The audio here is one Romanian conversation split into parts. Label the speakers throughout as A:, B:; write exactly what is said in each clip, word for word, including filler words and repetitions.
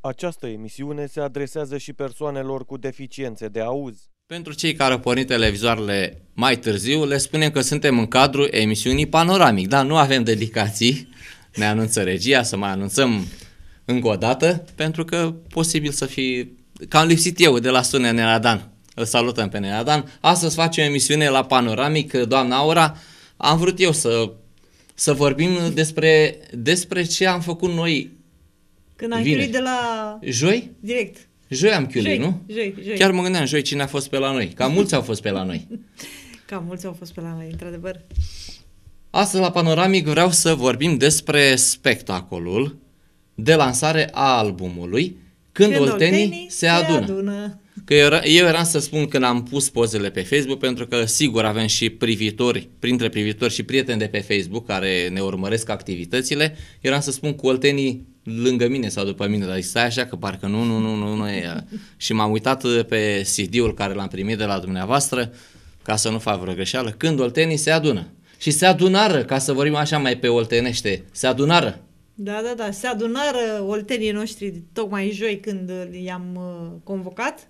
A: Această emisiune se adresează și persoanelor cu deficiențe de auz.
B: Pentru cei care au pornit televizoarele mai târziu, le spunem că suntem în cadrul emisiunii Panoramic. Da, nu avem dedicații, ne anunță regia, să mai anunțăm încă o dată, pentru că posibil să fi... Că am lipsit eu de la Sunea Nenadan. Îl salutăm pe Nenadan. Astăzi facem emisiune la Panoramic, doamna Aura. Am vrut eu să, să vorbim despre, despre ce am făcut noi.
C: Când am chiulit de la...
B: Joi?
C: Direct.
B: Joi am chiulit, nu?
C: Joi, joi.
B: Chiar mă gândeam joi cine a fost pe la noi. Cam mulți au fost pe la noi.
C: Cam mulți au fost pe la noi, într-adevăr.
B: Astăzi la Panoramic vreau să vorbim despre spectacolul de lansare a albumului Când, Când oltenii, oltenii se, se adună. adună. Că eu, eu eram să spun când am pus pozele pe Facebook, pentru că sigur avem și privitori, printre privitori și prieteni de pe Facebook care ne urmăresc activitățile, eram să spun cu oltenii lângă mine sau după mine, dar stai așa că parcă nu, nu, nu, nu, nu e. Și m-am uitat pe C D-ul care l-am primit de la dumneavoastră, ca să nu fac vreo greșeală, Când oltenii se adună. Și se adunară, ca să vorbim așa mai pe oltenește, se adunară.
C: Da, da, da, se adunară oltenii noștri tocmai joi când i-am uh, convocat.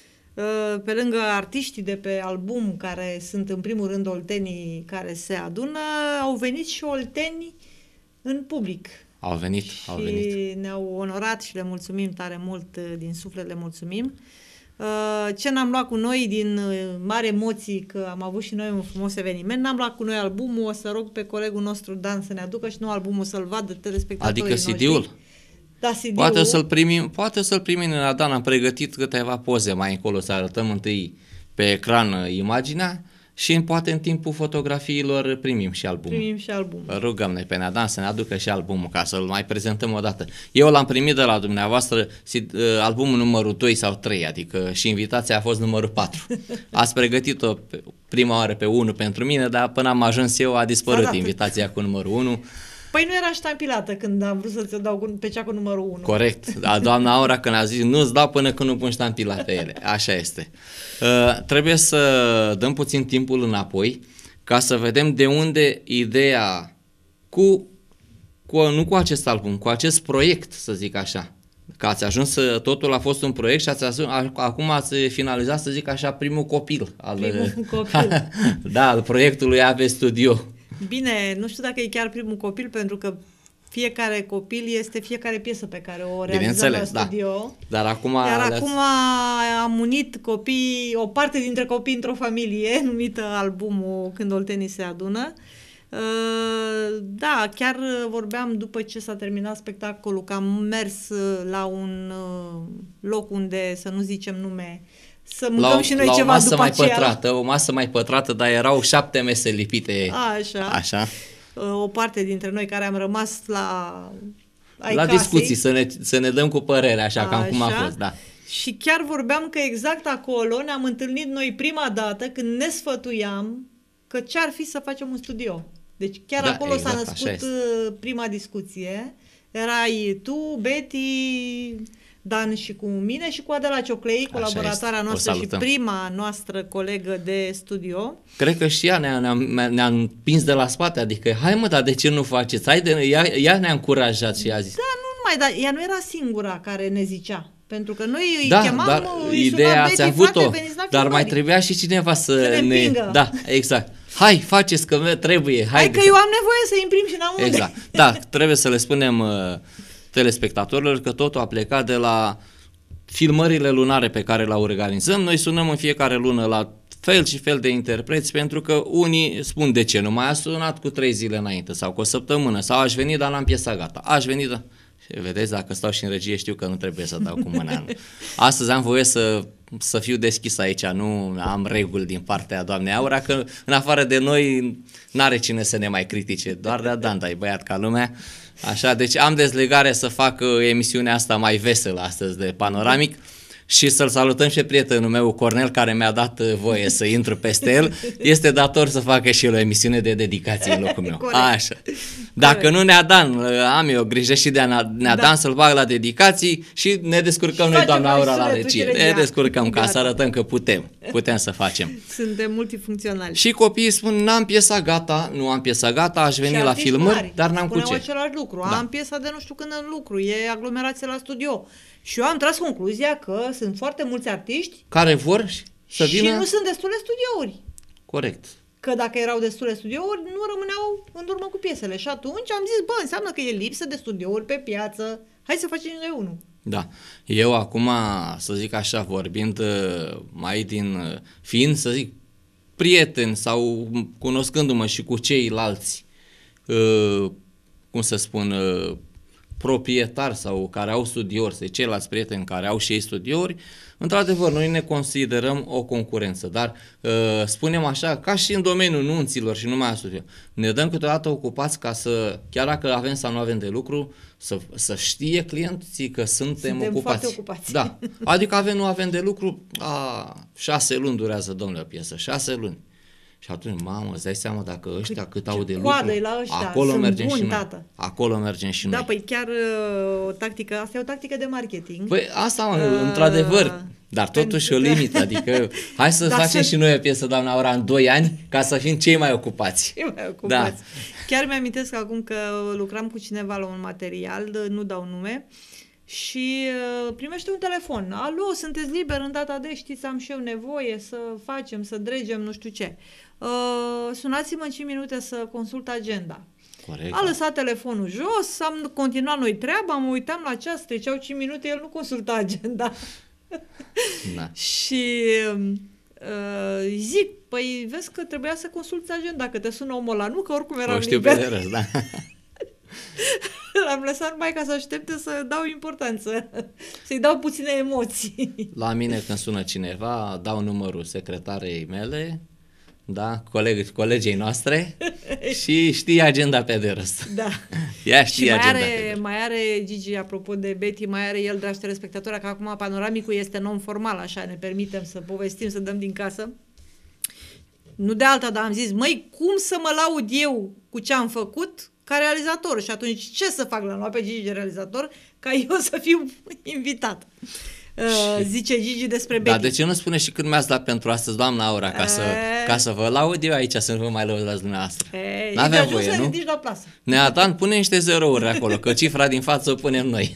C: Uh, pe lângă artiștii de pe album, care sunt în primul rând oltenii care se adună, au venit și olteni în public.
B: Au venit,
C: și
B: au venit.
C: ne-au onorat și le mulțumim tare mult, din suflet le mulțumim. Ce n-am luat cu noi din mari emoții, că am avut și noi un frumos eveniment, n-am luat cu noi albumul, o să rog pe colegul nostru Dan să ne aducă și nu albumul, să-l vadă telespectatorii
B: noștri.
C: Adică
B: C D-ul?
C: Da, C D-ul.
B: Poate să-l primim, poate să-l primim la Dan, am pregătit câteva poze mai încolo, să arătăm întâi pe ecran imaginea și poate în timpul fotografiilor primim și albumul.
C: Primim și albumul.
B: Rugăm noi pe Neadan să ne aducă și albumul, ca să-l mai prezentăm o dată. Eu l-am primit de la dumneavoastră, albumul numărul doi sau trei, adică și invitația a fost numărul patru. Ați pregătit-o prima oară pe unu pentru mine, dar până am ajuns eu a dispărut invitația cu numărul unu.
C: Păi nu era ștampilată când am vrut să ți-o dau pe cea cu numărul unu.
B: Corect. Da, doamna Aura când a zis nu-ți dau până când nu pun ștampila pe ele. Așa este. Uh, trebuie să dăm puțin timpul înapoi ca să vedem de unde ideea cu, cu, nu cu acest album, cu acest proiect, să zic așa. Că ați ajuns, totul a fost un proiect și ați ajuns, acum ați finalizat, să zic așa, primul copil. Al,
C: primul copil.
B: Da, al proiectului A V Studio.
C: Bine, nu știu dacă e chiar primul copil, pentru că fiecare copil este fiecare piesă pe care o realizăm la studio.
B: Da. Dar acum,
C: Iar acum am unit copii, o parte dintre copii într-o familie, numită albumul Când oltenii se adună. Da, chiar vorbeam după ce s-a terminat spectacolul că am mers la un loc unde, să nu zicem nume, să mâncăm
B: la,
C: și noi
B: la
C: ceva după
B: mai
C: aceea.
B: Pătrată, o masă mai pătrată, dar erau șapte mese lipite.
C: Așa.
B: Așa.
C: O parte dintre noi care am rămas la ai
B: La
C: casei.
B: discuții, să ne, să ne dăm cu părere, așa, așa, cam cum a fost, da.
C: Și chiar vorbeam că exact acolo ne-am întâlnit noi prima dată când ne sfătuiam că ce-ar fi să facem un studio. Deci chiar
B: da,
C: acolo
B: exact,
C: s-a născut prima discuție. Erai tu, Betty, Dan și cu mine și cu Adela Cioclei, colaboratoarea noastră și prima noastră colegă de studio.
B: Cred că și ea ne-a, ne-a, ne-a împins de la spate, adică hai mă, dar de ce nu faceți? Hai de, ea, ea ne-a încurajat și a zis.
C: Da, nu numai, dar ea nu era singura care ne zicea. Pentru că noi îi
B: da,
C: chemam,
B: dar
C: îi
B: ideea ați avut-o, dar mai trebuia și cineva să,
C: să ne,
B: ne... Da, exact. Hai, faceți că trebuie. Hai,
C: hai că eu am nevoie să imprim și n-am unde.
B: Exact. Da, trebuie să le spunem uh, telespectatorilor că totul a plecat de la filmările lunare pe care le organizăm. Noi sunăm în fiecare lună la fel și fel de interpreți, pentru că unii spun de ce nu mai a sunat cu trei zile înainte sau cu o săptămână sau aș veni, dar n-am piesa gata. Aș veni, dar... Vedeți, dacă stau și în regie știu că nu trebuie să dau cu mâna. Astăzi am voie să, să fiu deschis aici, nu am reguli din partea doamnei Aura, că în afară de noi n-are cine să ne mai critique, doar de Dan, e băiat ca lumea. Așa, deci am dezlegare să fac emisiunea asta mai veselă astăzi de Panoramic. Și să-l salutăm și prietenul meu, Cornel, care mi-a dat voie să intru peste el. Este dator să facă și el o emisiune de dedicație în locul meu.
C: Corect.
B: Așa. Dacă Corect. Nu Neadan, am eu grijă și de Neadan da. Să-l bag la dedicații și ne descurcăm și noi, doamna Aura, la regie. Ne descurcăm ca să arătăm că putem. Putem să facem.
C: Suntem multifuncționali.
B: Și copiii spun, n-am piesa gata, nu am piesa gata, aș veni la filmări, mari, dar n-am cu ce.
C: același lucru, da. Am piesa de nu știu când în lucru, e aglomerație la studio. Și eu am tras concluzia că sunt foarte mulți artiști
B: care vor să
C: și
B: vină...
C: nu sunt destule studiouri.
B: Corect.
C: Că dacă erau destule studiouri, nu rămâneau în urmă cu piesele. Și atunci am zis, bă, înseamnă că e lipsă de studiouri pe piață. Hai să facem noi unul.
B: Da. Eu acum, să zic așa, vorbind mai din, fiind, să zic, prieten sau cunoscându-mă și cu ceilalți, cum să spun, proprietari sau care au studiouri, sau ceilalți prieteni care au și ei studiouri, într-adevăr, noi ne considerăm o concurență, dar uh, spunem așa, ca și în domeniul nunților și numai a studio, ne dăm câteodată ocupați ca să, chiar dacă avem sau nu avem de lucru, să, să știe clienții că suntem,
C: suntem
B: ocupați.
C: foarte ocupați.
B: Da. Adică avem, nu avem de lucru, a, șase luni durează, domnule, piesă, șase luni. Și atunci, mamă, îți dai seama dacă ăștia cât, cât au de lucru,
C: la ăștia,
B: acolo mergem
C: buni,
B: și noi.
C: tată.
B: Acolo mergem și
C: da,
B: noi.
C: păi chiar o tactică, asta e o tactică de marketing.
B: Păi asta, uh, într-adevăr, dar totuși o limită, adică hai să facem să... și noi o piesă, doamna Aura, în doi ani, ca să fim cei mai ocupați.
C: Cei mai ocupați. Da. Chiar mi-amintesc acum că lucram cu cineva la un material, nu dau nume, și uh, primește un telefon. Alo, sunteți liber în data de, știți, am și eu nevoie să facem, să dregem, nu știu ce. Uh, sunați-mă în cinci minute să consult agenda.
B: Corect.
C: A lăsat telefonul jos, am continuat noi treaba, mă uitam la ceas, treceau cinci minute, el nu consulta agenda.
B: Da.
C: Și uh, zic, păi vezi că trebuia să consulți agenda, că te sună omul ăla, nu că oricum eram
B: o știu
C: liber.
B: pe de răs, da.
C: L-am lăsat numai ca să aștepte să dau importanță, să-i dau puține emoții.
B: La mine când sună cineva, dau numărul secretarei mele, da, colegi, colegii noastre și știe agenda pe de rost.
C: Da.
B: Ea știe
C: și mai
B: agenda
C: are,
B: pe de
C: mai are Gigi, apropo de Betty, mai are el, dragi telespectatori, că acum panoramicul este non-formal, așa, ne permitem să povestim, să dăm din casă. Nu de alta, dar am zis, măi, cum să mă laud eu cu ce am făcut ca realizator? Și atunci ce să fac la pe Gigi de realizator ca eu să fiu invitat? Uh, zice Gigi despre Betty.
B: Da, de ce nu spune și când mi-ați dat pentru astăzi, doamna Aura, ca, să, ca să vă laud eu aici, să nu vă mai lăudați dumneavoastră. N-avem voie, nu?
C: La plasă.
B: Neatan, pune niște zerouri acolo, că cifra din față o punem noi.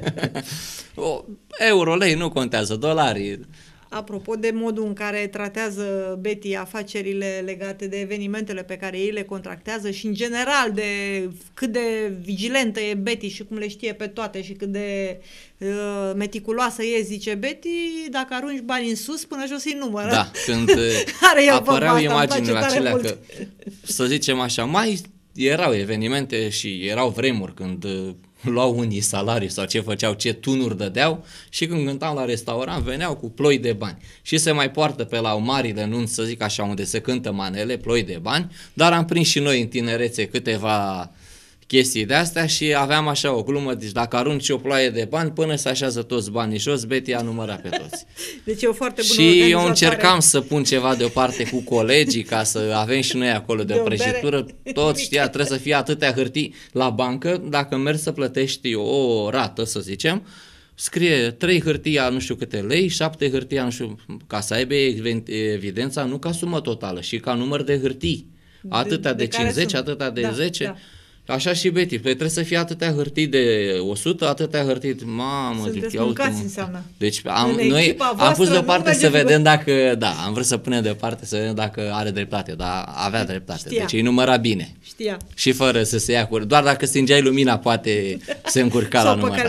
B: o, euro, lei, nu contează, dolari.
C: Apropo de modul în care tratează Betty afacerile legate de evenimentele pe care ei le contractează și în general de cât de vigilentă e Betty și cum le știe pe toate și cât de uh, meticuloasă e, zice Betty, dacă arunci bani în sus, până jos îi numără.
B: Da, când Are apăreau imaginile acelea mult. Că, să zicem așa, mai erau evenimente și erau vremuri când luau unii salariu sau ce făceau, ce tunuri dădeau și când cântam la restaurant veneau cu ploi de bani și se mai poartă pe la marile nunți, să zic așa, unde se cântă manele, ploi de bani, dar am prins și noi în tinerețe câteva chestii de astea și aveam așa o glumă, deci dacă arunci o ploaie de bani până se așează toți banii jos, Betty a numărat pe toți.
C: Deci e o foarte bună
B: și eu încercam să pun ceva deoparte cu colegii ca să avem și noi acolo de, de o prăjitură, tot știa, trebuie să fie atâtea hârtii la bancă, dacă mergi să plătești o rată, să zicem, scrie trei hârtia nu știu câte lei, șapte hârtia nu știu, ca să aibă evidența nu ca sumă totală, și ca număr de hârtii. Atâtea de, de, de cincizeci, atâtea de da, zece. Da. Așa și Betty, păi trebuie să fie atâtea hârtii de o sută, atâtea hârtii, mamă,
C: sunteți mâncați, înseamnă.
B: Deci am, noi am pus deoparte să vedem dacă, da, am vrut să punem deoparte să vedem dacă are dreptate, dar avea dreptate, știa. Deci îi număra bine.
C: Știa.
B: Și fără să se ia cu, doar dacă stingeai lumina poate se încurca la numărat.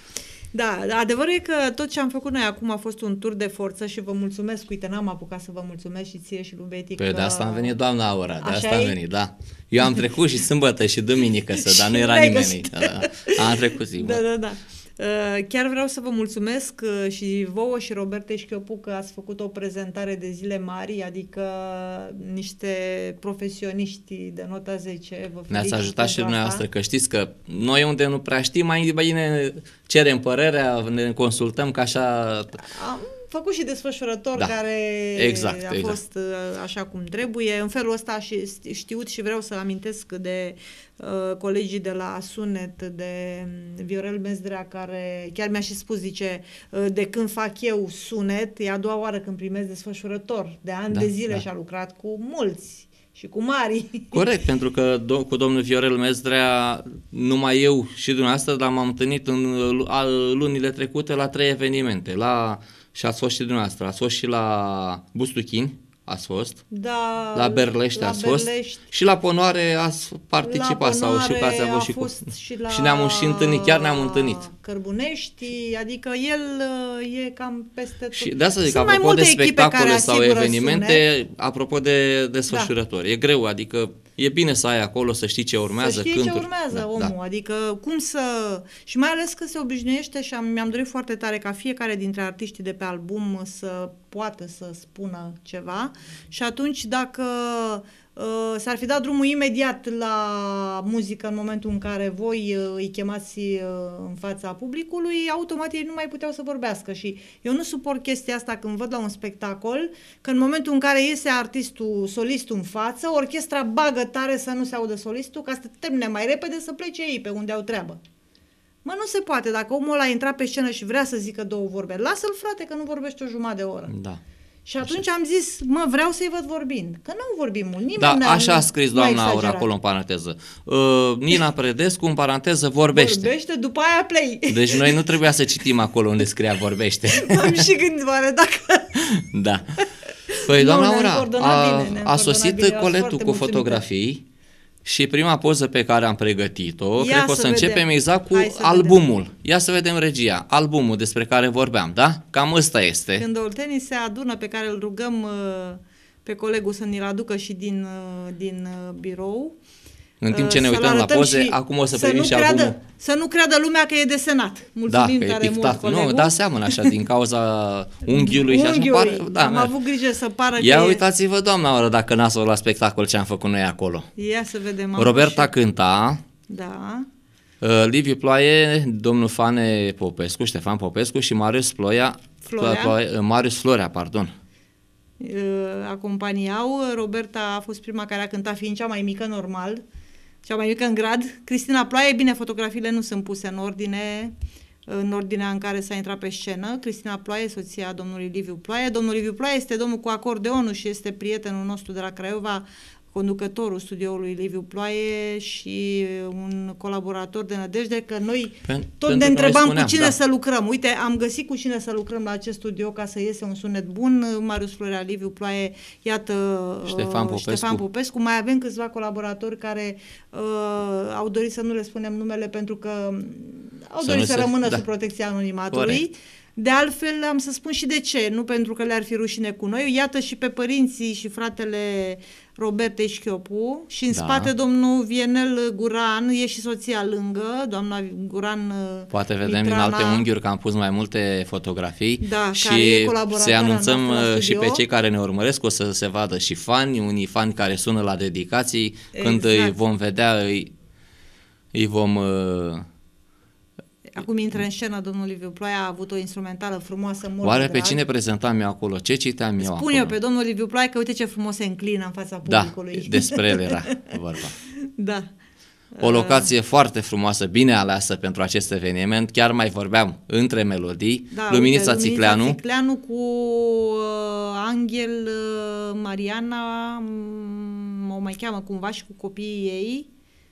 C: Da, adevărul e că tot ce am făcut noi acum a fost un tur de forță și vă mulțumesc. Uite, n-am apucat să vă mulțumesc și ție și lui Betty.
B: Păi
C: că...
B: de asta am venit, doamna Aura, de
C: așa
B: asta
C: e?
B: am venit, da. Eu am trecut și sâmbătă și duminică să, dar nu era nimeni. Da, am trecut zi.
C: Da, da, da. Chiar vreau să vă mulțumesc și vouă și Roberte Șchiopu că ați făcut o prezentare de zile mari, adică niște profesioniști de nota zece. Vă
B: ne-ați ajutat și dumneavoastră, că știți că noi unde nu prea știm, mai bine cerem părerea, ne consultăm, că așa...
C: Am făcut și desfășurător
B: da,
C: care
B: exact,
C: a
B: exact.
C: fost așa cum trebuie. În felul ăsta și știut și vreau să amintesc de uh, colegii de la Sunet, de Viorel Mezdrea, care chiar mi-a și spus, zice, uh, de când fac eu Sunet, e a doua oară când primesc desfășurător, de ani
B: da,
C: de zile
B: da.
C: și a lucrat cu mulți și cu mari.
B: Corect, pentru că do- cu domnul Viorel Mezdrea, numai eu și dumneavoastră, dar m-am întâlnit în al, lunile trecute la trei evenimente. La, și ați fost și dumneavoastră, ați fost și la Bustuchini, ați fost,
C: Da,
B: la Berlești
C: la
B: ați fost
C: Berlești.
B: și la Ponoare ați participat sau și că ați avut și cu...
C: Și, la
B: și ne-am și întâlnit, chiar ne-am întâlnit.
C: Cărbunești, adică el uh, e cam peste tot.
B: Și de asta zic,
C: Sunt mai
B: apropo de
C: multe echipe care
B: spectacole sau
C: asigură
B: evenimente,
C: sunet.
B: apropo de desfășurători, da. E greu, adică e bine să ai acolo, să știi ce urmează,
C: să știe
B: cânturi.
C: ce urmează
B: da,
C: omul,
B: da.
C: adică cum să... Și mai ales că se obișnuiește și am, mi-am dorit foarte tare ca fiecare dintre artiștii de pe album să poată să spună ceva și atunci dacă uh, s-ar fi dat drumul imediat la muzică în momentul în care voi uh, îi chemați uh, în fața publicului, automat ei nu mai puteau să vorbească și eu nu suport chestia asta când văd la un spectacol, că în momentul în care iese artistul, solistul în față, orchestra bagă tare să nu se audă solistul ca să termine mai repede să plece ei pe unde au treabă. Mă, nu se poate. Dacă omul ăla a intrat pe scenă și vrea să zică două vorbe, lasă-l, frate, că nu vorbește o jumătate de oră.
B: Da.
C: Și atunci am zis, mă, vreau să-i văd vorbind. Că nu vorbim mult. Nimeni
B: Da,
C: n-a,
B: așa a scris
C: n-a
B: doamna Aura
C: exagerat.
B: acolo în paranteză. Uh, Nina Predescu, în paranteză, vorbește.
C: Vorbește, după aia play.
B: Deci noi nu trebuia să citim acolo unde scria vorbește.
C: Am și gândit, oare dacă...
B: Da. Păi,
C: Nu,
B: doamna
C: ne-am
B: Aura,
C: coordonat
B: a,
C: bine, ne-am
B: a sosit
C: coordonat bine,
B: coletul
C: foarte
B: cu
C: mulțumită.
B: fotografii și prima poză pe care am pregătit-o,
C: Ia
B: cred că o
C: să
B: să
C: vedem.
B: începem exact cu
C: Hai să
B: albumul.
C: vedem.
B: Ia să vedem regia. Albumul despre care vorbeam, da? Cam ăsta este.
C: Când oltenii se adună, pe care îl rugăm uh, pe colegul să ni-l aducă și din, uh, din uh, birou.
B: În timp ce ne
C: Să-l
B: uităm la
C: arătăm
B: poze,
C: și
B: acum o să,
C: să
B: privim
C: nu
B: și
C: creadă,
B: albumul.
C: Să nu creadă lumea că e desenat.
B: Da,
C: Mulțumim
B: că e
C: tare mult,
B: pictat.
C: colegul.
B: Nu, da, seamănă așa, din cauza unghiului, și așa.
C: Unghiului.
B: Pare, da,
C: Am
B: merg.
C: avut grijă să pară
B: Ia
C: că e...
B: uitați-vă, doamna Aura, dacă n-ați fost la spectacol ce am făcut noi acolo.
C: Ia să vedem. am
B: Roberta
C: și-
B: cânta,
C: Da.
B: uh, Liviu Ploaie, domnul Fane Popescu, Ștefan Popescu și Marius Ploia,
C: Florea.
B: Ploaie, uh, Marius Florea, pardon.
C: Uh, acompaniau. Roberta a fost prima care a cântat, fiind cea mai mică, normal. Cea mai mică în grad. Cristina Ploaie, bine, fotografiile nu sunt puse în ordine, în ordinea în care s-a intrat pe scenă. Cristina Ploaie, soția domnului Liviu Ploaie. Domnul Liviu Ploaie este domnul cu acordeonul și este prietenul nostru de la Craiova, conducătorul studioului Liviu Ploaie și un colaborator de nădejde, că noi
B: Pen-
C: tot
B: pentru
C: ne
B: că
C: întrebam
B: noi spuneam,
C: cu cine
B: da.
C: să lucrăm. Uite, am găsit cu cine să lucrăm la acest studio ca să iese un sunet bun. Marius Florea, Liviu Ploaie, iată,
B: Ștefan
C: uh,
B: Popescu.
C: Ștefan Popescu. Mai avem câțiva colaboratori care uh, au dorit să nu le spunem numele pentru că au
B: Să
C: dorit
B: nu
C: să
B: se-
C: rămână
B: da.
C: sub protecția anonimatului.
B: Corect.
C: De altfel, am să spun și de ce, nu pentru că le-ar fi rușine cu noi. Iată și pe părinții și fratele Robertei Șchiopu și în
B: Da.
C: spate domnul Vienel Guran, e și soția lângă, doamna Guran
B: Poate vedem
C: Mitrana.
B: din alte unghiuri că am pus mai multe fotografii
C: Da, care
B: și
C: e colaboratoarea
B: să anunțăm
C: noastră la
B: uh, și pe
C: studio.
B: cei care ne urmăresc, o să se vadă și fani, unii fani care sună la dedicații, când
C: Exact.
B: îi vom vedea, îi, îi vom... uh,
C: Acum intră în scenă domnul Liviu Ploaia, a avut o instrumentală frumoasă, mult
B: Oare
C: de
B: pe
C: drag.
B: cine prezentam eu acolo? Ce citeam eu
C: Spun
B: acolo?
C: eu pe domnul Liviu Ploaia că uite ce frumos se înclină în fața
B: Da,
C: publicului.
B: despre el era vorba.
C: Da.
B: O locație foarte frumoasă, bine aleasă pentru acest eveniment. Chiar mai vorbeam între melodii.
C: Da,
B: Luminița
C: uite,
B: Țicleanu.
C: Luminița Țicleanu cu uh, Angel, uh, Mariana, m- o mai cheamă cumva și cu copiii ei.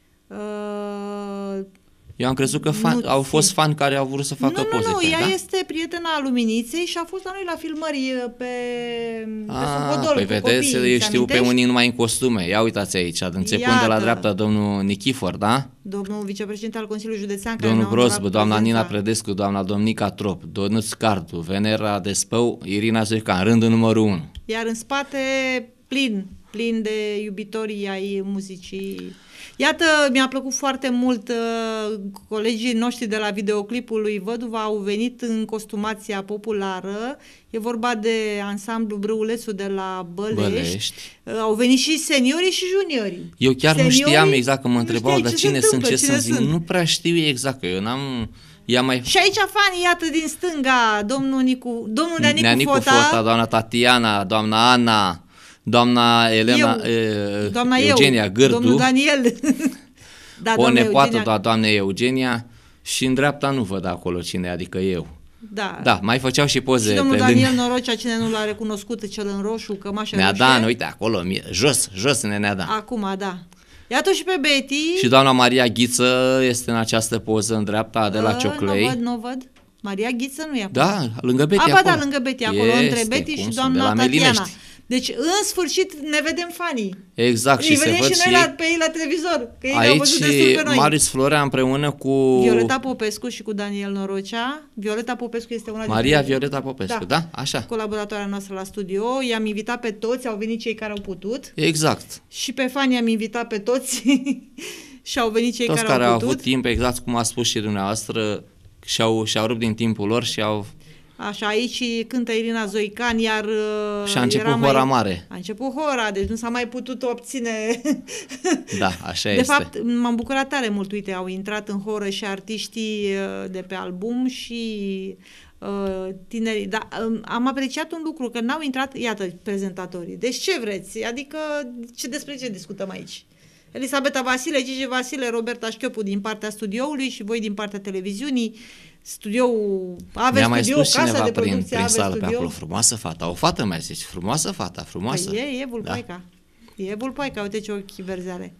C: Uh,
B: Eu am crezut că fan,
C: Nu
B: au
C: țin.
B: fost fani care au vrut să facă
C: nu,
B: poze
C: nu, nu,
B: pe
C: ea
B: da?
C: este prietena Luminiței și a fost la noi la filmări uh, pe, pe
B: Ah,
C: Suhodol
B: păi
C: cu
B: vedeți,
C: copiii,
B: eu
C: ți
B: știu pe
C: amintești?
B: unii numai în costume. Ia uitați aici, începând de la
C: Iată.
B: dreapta domnul Nichifor, da?
C: Domnul vicepreședinte al Consiliului Județean, care
B: Domnul
C: ne-a onorat
B: Grozbă,
C: cu
B: doamna Nina
C: prezența.
B: Predescu, doamna Domnica Trop, Donuț Cardu, Venera Despău, Irina Zoican, rândul numărul unu.
C: Iar în spate, plin, plin de iubitorii ai muzicii. Iată, mi-a plăcut foarte mult, uh, colegii noștri de la videoclipul lui Văduva au venit în costumația populară, e vorba de ansamblu Brâulețu de la Bălești,
B: Bălești.
C: Uh, au venit și seniorii și juniorii.
B: Eu chiar
C: Seniorii,
B: nu știam exact, că mă
C: nu
B: întrebau,
C: știai
B: dar
C: ce
B: cine
C: se
B: sunt, ce
C: întâmplă,
B: sunt,
C: cine
B: zic,
C: sunt.
B: nu prea știu exact, că eu n-am... Ea mai...
C: Și aici fanii, iată, din stânga, domnul Nicu, domnul Neanicu,
B: Neanicu
C: Fota,
B: Fota, doamna Tatiana, doamna Ana, doamna Elena,
C: eu,
B: e,
C: doamna
B: Eugenia
C: eu,
B: Gârdu,
C: domnul Daniel. Da,
B: o
C: doamna
B: nepoată,
C: Eugenia.
B: doamna Eugenia, și în dreapta nu văd acolo cine, adică eu.
C: Da.
B: Da, mai făceau și poze.
C: Și domnul
B: pe
C: Daniel
B: lângă...
C: Norocia, cine nu l-a recunoscut, cel în roșu, cămașa roșie.
B: Neadan, uite acolo, jos, jos Neadan.
C: Acum, da. Iată și pe Betty.
B: Și doamna Maria Ghiță este în această poză în dreapta de la
C: Uh,
B: Cioclei.
C: Nu văd, nu văd. Maria Ghiță nu e acolo.
B: Da, lângă Betty
C: A, ba
B: acolo.
C: da, lângă Betty acolo,
B: este,
C: între Betty și
B: sunt,
C: doamna
B: de la
C: Tatiana.
B: Melinești.
C: Deci, în sfârșit, ne vedem fanii.
B: Exact,
C: Îi
B: și se
C: vedem
B: văd
C: și
B: și
C: noi la, pe ei la televizor, că ei ne-au văzut destul
B: aici
C: pe noi.
B: Marius Florea împreună cu
C: Violeta Popescu și cu Daniel Norocea. Violeta Popescu este una
B: Maria
C: dintre
B: Violeta Popescu, da? da? Așa.
C: colaboratoarea noastră la studio. I-am invitat pe toți, au venit cei care au putut.
B: Exact.
C: Și pe fani am invitat pe toți și au venit cei
B: Toți
C: care,
B: care
C: au
B: au
C: putut.
B: avut timp, exact cum a spus și dumneavoastră, și-au, și-au rupt din timpul lor și au...
C: Așa, aici cântă Irina Zoican, iar
B: Și a început
C: era
B: hora
C: mai...
B: mare.
C: A început hora, deci nu s-a mai putut obține.
B: Da, așa
C: de
B: este.
C: fapt, m-am bucurat tare mult, uite, au intrat în horă și artiștii uh, de pe album și uh, tinerii. Dar um, am apreciat un lucru, că n-au intrat, iată, prezentatorii. Deci ce vreți? Adică, ce despre ce discutăm aici? Elisabeta Vasile, Gigi Vasile, Roberta Șchiopu din partea studioului și voi din partea televiziunii. Studioul, Ave
B: Mi-a mai
C: Studio,
B: spus
C: casa
B: cineva
C: de
B: prin,
C: producție
B: prin
C: Ave
B: sală pe
C: Studio.
B: acolo, frumoasă fata, o fată mi-a zis, frumoasă fata, frumoasă.
C: Păi e, e Vulpoica. Da. E Vulpoica, uite ce ochi verzi are.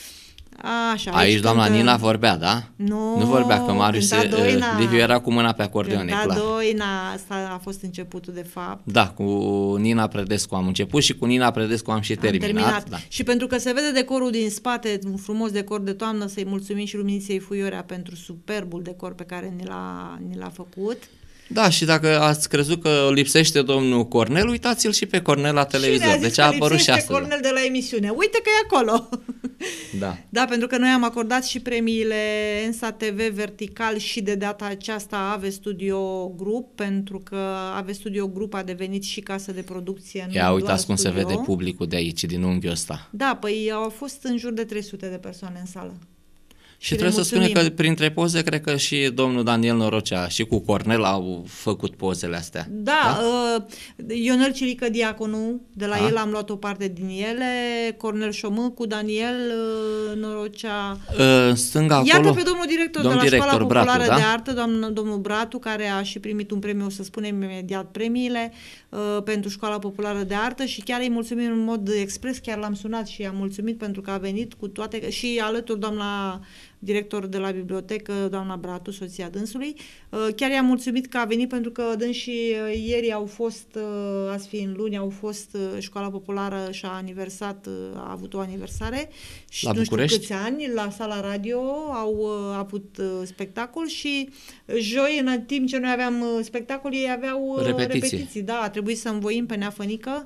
C: Așa,
B: Aici, aici doamna
C: cântă...
B: Nina vorbea, da?
C: Nu,
B: nu vorbea, că Marius,
C: cânta Doina.
B: Liviu era cu mâna pe acordeon, e
C: Cânta
B: clar.
C: Doina, asta a fost începutul de fapt.
B: Da, cu Nina Predescu am început și cu Nina Predescu am și
C: Am
B: terminat.
C: terminat.
B: Da.
C: Și pentru că se vede decorul din spate, un frumos decor de toamnă, să-i mulțumim și Luminiței Fuiorea pentru superbul decor pe care ni l-a, ni l-a făcut.
B: Da, și dacă ați crezut că lipsește domnul Cornel, uitați-l și pe Cornel la televizor.
C: Și
B: Deci a apărut și astăzi.
C: Cornel de la emisiune. Uite că e acolo.
B: Da.
C: Da, pentru că noi am acordat și premiile ENSA T V Vertical și de data aceasta Ave Studio Group, pentru că Ave Studio Group a devenit și casă de producție.
B: Ia
C: nu
B: uitați cum
C: doar
B: se
C: studio.
B: vede publicul de aici, din unghiul ăsta.
C: Da, păi au fost în jur de trei sute de persoane în sală.
B: Și,
C: le
B: trebuie să spunem
C: mulțumim.
B: că printre poze, cred că și domnul Daniel Norocea și cu Cornel au făcut pozele astea.
C: Da, uh, Ionel Cirică Diaconu, de la
B: Da.
C: el am luat o parte din ele, Cornel Șomân cu Daniel uh, Norocea.
B: În stânga acolo,
C: Iată pe domnul director
B: domn
C: de la
B: director
C: Școala Populară
B: Bratu, da?
C: de Artă, domnul, domnul Bratu, care a și primit un premiu, o să spunem imediat premiile, uh, pentru Școala Populară de Artă și chiar îi mulțumim în mod expres, chiar l-am sunat și i-am mulțumit pentru că a venit cu toate, și alături doamna director de la bibliotecă, doamna Bratu, soția dânsului. Chiar i-am mulțumit că a venit pentru că dânsii ieri au fost, azi fiind luni, au fost, Școala Populară și-a aniversat, a avut o aniversare și
B: La
C: nu știu
B: București?
C: câți ani, la sala radio au avut spectacol și joi, în timp ce noi aveam spectacol, ei aveau
B: Repetiții.
C: repetiții. Da, a trebuit să învoim pe Neafănică.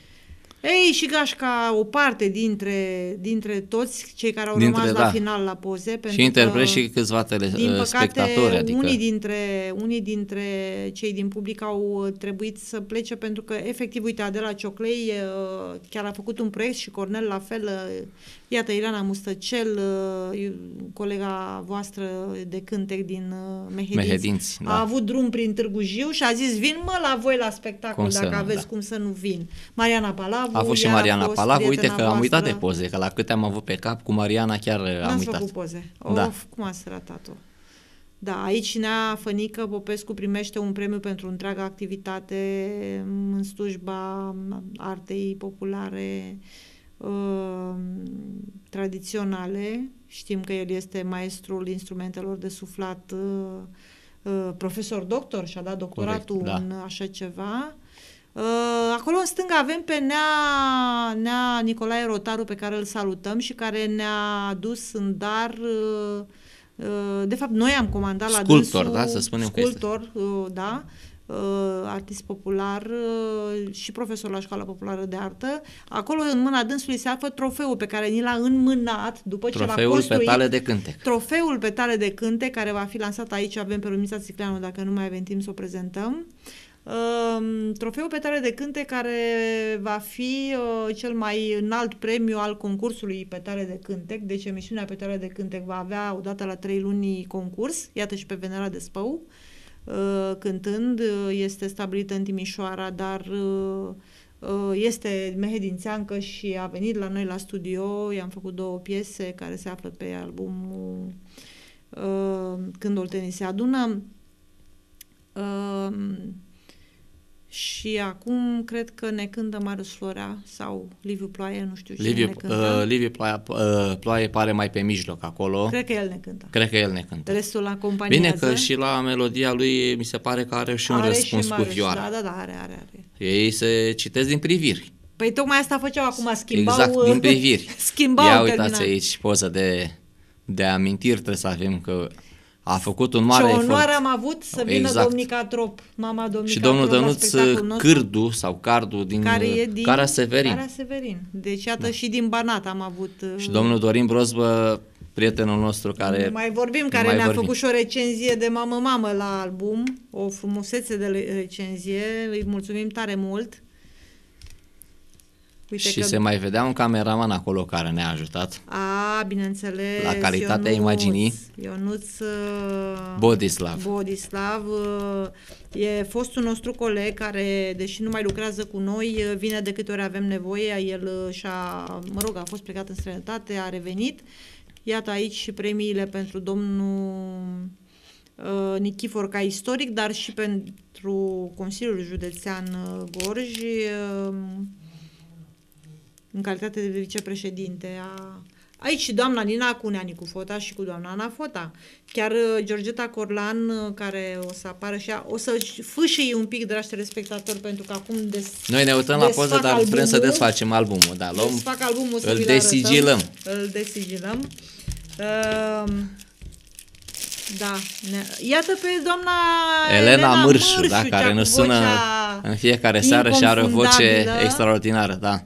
C: Ei, și Gașca, o parte dintre, dintre toți cei care au
B: Dintre,
C: rămas
B: da.
C: la final la poze. Pentru
B: Și interpreți
C: că,
B: și câțiva
C: din păcate,
B: telespectatori. Adică...
C: unii, dintre, unii dintre cei din public au trebuit să plece pentru că, efectiv, uite, Adela Cioclei uh, chiar a făcut un proiect și Cornel la fel. Uh, iată, Ileana Mustăcel, uh, colega voastră de cântec din uh, Mehedinți,
B: Mehedinți, da.
C: a avut drum prin Târgu Jiu și a zis, vin mă la voi la spectacol,
B: Cum să
C: dacă
B: nu,
C: aveți
B: da.
C: cum să nu vin. Mariana Palavu,
B: A fost și
C: iar
B: Mariana
C: fost
B: Palavu, uite
C: prietena
B: că am uitat de
C: voastră.
B: poze, că la câte am avut pe cap, cu Mariana chiar am
C: N-ați
B: uitat.
C: făcut poze.
B: Da.
C: Of, cum ați ratat-o. Da, aici Nea Fănică Popescu primește un premiu pentru întreaga activitate în slujba artei populare uh, tradiționale. Știm că el este maestrul instrumentelor de suflat, uh, uh, profesor doctor și a dat doctoratul
B: Corect, da.
C: în așa ceva. Uh, acolo în stânga avem pe Nea, Nea Nicolae Rotaru, pe care îl salutăm și care ne-a adus în dar uh, uh, de fapt noi am comandat la
B: Sculptor,
C: dânsul,
B: da? Să spunem că
C: sculptor, uh, da, uh, artist popular uh, și profesor la Școala Populară de Artă. Acolo în mâna dânsului se află trofeul pe care ni l-a înmânat după ce l-a
B: Trofeul
C: construit.
B: Petale de Cântec.
C: Trofeul Petale de Cântec, care va fi lansat aici, avem pe Luminița Țicleanu, dacă nu mai avem timp să o prezentăm. Uh, trofeul Petale de Cântec, care va fi uh, cel mai înalt premiu al concursului Petale de Cântec, deci emisiunea Petale de Cântec va avea odată la trei luni concurs, iată și pe Venera de Spău, uh, cântând, este stabilită în Timișoara, dar uh, este mehedințeancă și a venit la noi la studio, i-am făcut două piese care se află pe albumul uh, Când Oltenii se adună. Uh, și acum cred că ne cântă Marius Florea sau Liviu Ploaie, nu știu cine
B: Liviu,
C: ne cântă.
B: uh, Liviu Ploaie, uh, Ploaie pare mai pe mijloc acolo.
C: Cred că el ne cântă.
B: Cred că el ne cântă.
C: Restul acompaniază.
B: Bine că și la melodia lui mi se pare că are și un
C: are
B: răspuns
C: și
B: cu
C: Marius,
B: vioara.
C: Da, da, da, are, are, are.
B: Ei se citesc din priviri.
C: Păi tocmai asta făceau acum, schimbau...
B: Exact, din priviri.
C: schimbau
B: Ia uitați
C: terminal.
B: aici poză de, de amintiri, trebuie să avem că a făcut un mare
C: Ce
B: efort.
C: onoare am avut să vină
B: Exact.
C: domnica Trop, mama domnica
B: Și domnul
C: Trop la
B: Dănuț
C: spectacolul nostru,
B: Cârdu sau Cardu din
C: care e din
B: Cara Severin.
C: Cara Severin. Deci iată, da. Și din Banat am avut...
B: Și domnul Dorin Brozbă, prietenul nostru care...
C: Mai vorbim, care
B: mai
C: ne-a
B: vorbim.
C: făcut și o recenzie de mamă-mamă la album, o frumusețe de recenzie, îi mulțumim tare mult. Uite
B: și
C: că...
B: se mai vedea un cameraman acolo care ne-a ajutat.
C: A, bineînțeles,
B: La calitatea
C: Ionuț,
B: imaginii.
C: Ionuț uh,
B: Bodislav.
C: Bodislav uh, e fostul nostru coleg care, deși nu mai lucrează cu noi, uh, vine de câte ori avem nevoie. El uh, și-a, mă rog, a fost plecat în străinătate, a revenit. Iată aici și premiile pentru domnul uh, Nichifor ca istoric, dar și pentru Consiliul Județean uh, Gorj, uh, în calitate de vicepreședinte. A... Aici și doamna Nina Cuneanicu Fota și cu doamna Ana Fota. Chiar uh, Georgeta Corlan, uh, care o să apară și ea, o să fâșii un pic, dragi telespectatori, pentru că acum des,
B: Noi ne uităm la poză, dar
C: albumul,
B: vrem să desfacem albumul. Da, luăm,
C: desfac albumul, să
B: îl
C: vi-l
B: desigilăm.
C: arătăm. Îl desigilăm. Uh, da. Ne... Iată pe doamna
B: Elena,
C: Elena
B: Mârșu,
C: Mârșu,
B: da, care
C: cea
B: ne
C: cu
B: sună
C: vocea
B: în fiecare seară și are o voce
C: inconfundabilă.
B: extraordinară, da.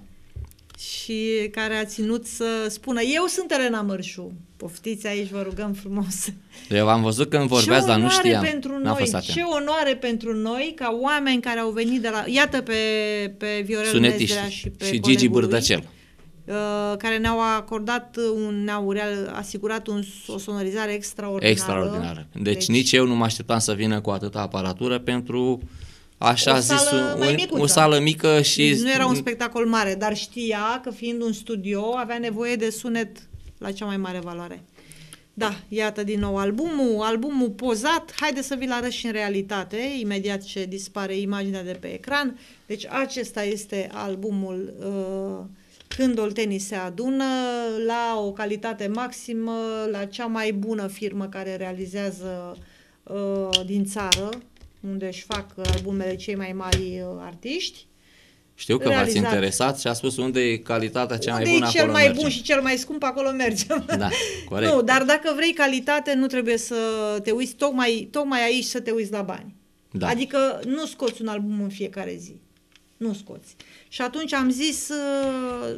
C: Și care a ținut să spună: eu sunt Elena Mârșu. Poftiți aici, vă rugăm frumos.
B: Eu am văzut când vorbeați, dar nu știam.
C: Pentru
B: N-am
C: noi,
B: fost atent.
C: ce onoare pentru noi ca oameni care au venit de la... Iată pe, pe Viorel Mezdrea și pe
B: și Gigi
C: colegul lui,
B: Bârdăcel.
C: uh, care ne-au acordat un, ne-au real, asigurat un, o sonorizare extraordinară.
B: Extraordinară. Deci, deci nici eu nu mă așteptam să vină cu atâta aparatură pentru... Așa
C: o
B: zis,
C: sală mai
B: un,
C: micuță.
B: o sală mică și...
C: Deci nu era un spectacol mare, dar știa că fiind un studio avea nevoie de sunet la cea mai mare valoare. Da, iată din nou albumul, albumul pozat. Haide să vi-l arăt și în realitate, imediat ce dispare imaginea de pe ecran. Deci acesta este albumul uh, Când Oltenii se adună, la o calitate maximă, la cea mai bună firmă care realizează uh, din țară, unde își fac albumele cei mai mari uh, artiști.
B: Știu că
C: realizat.
B: v-ați interesat și a spus unde e calitatea cea
C: unde
B: mai bună,
C: e cel
B: acolo
C: mai
B: mergem.
C: bun și cel mai scump, acolo mergem.
B: Da, corect.
C: Nu, dar dacă vrei calitate, nu trebuie să te uiți tocmai, tocmai aici să te uiți la bani.
B: Da.
C: Adică nu scoți un album în fiecare zi. Nu scoți. Și atunci am zis uh,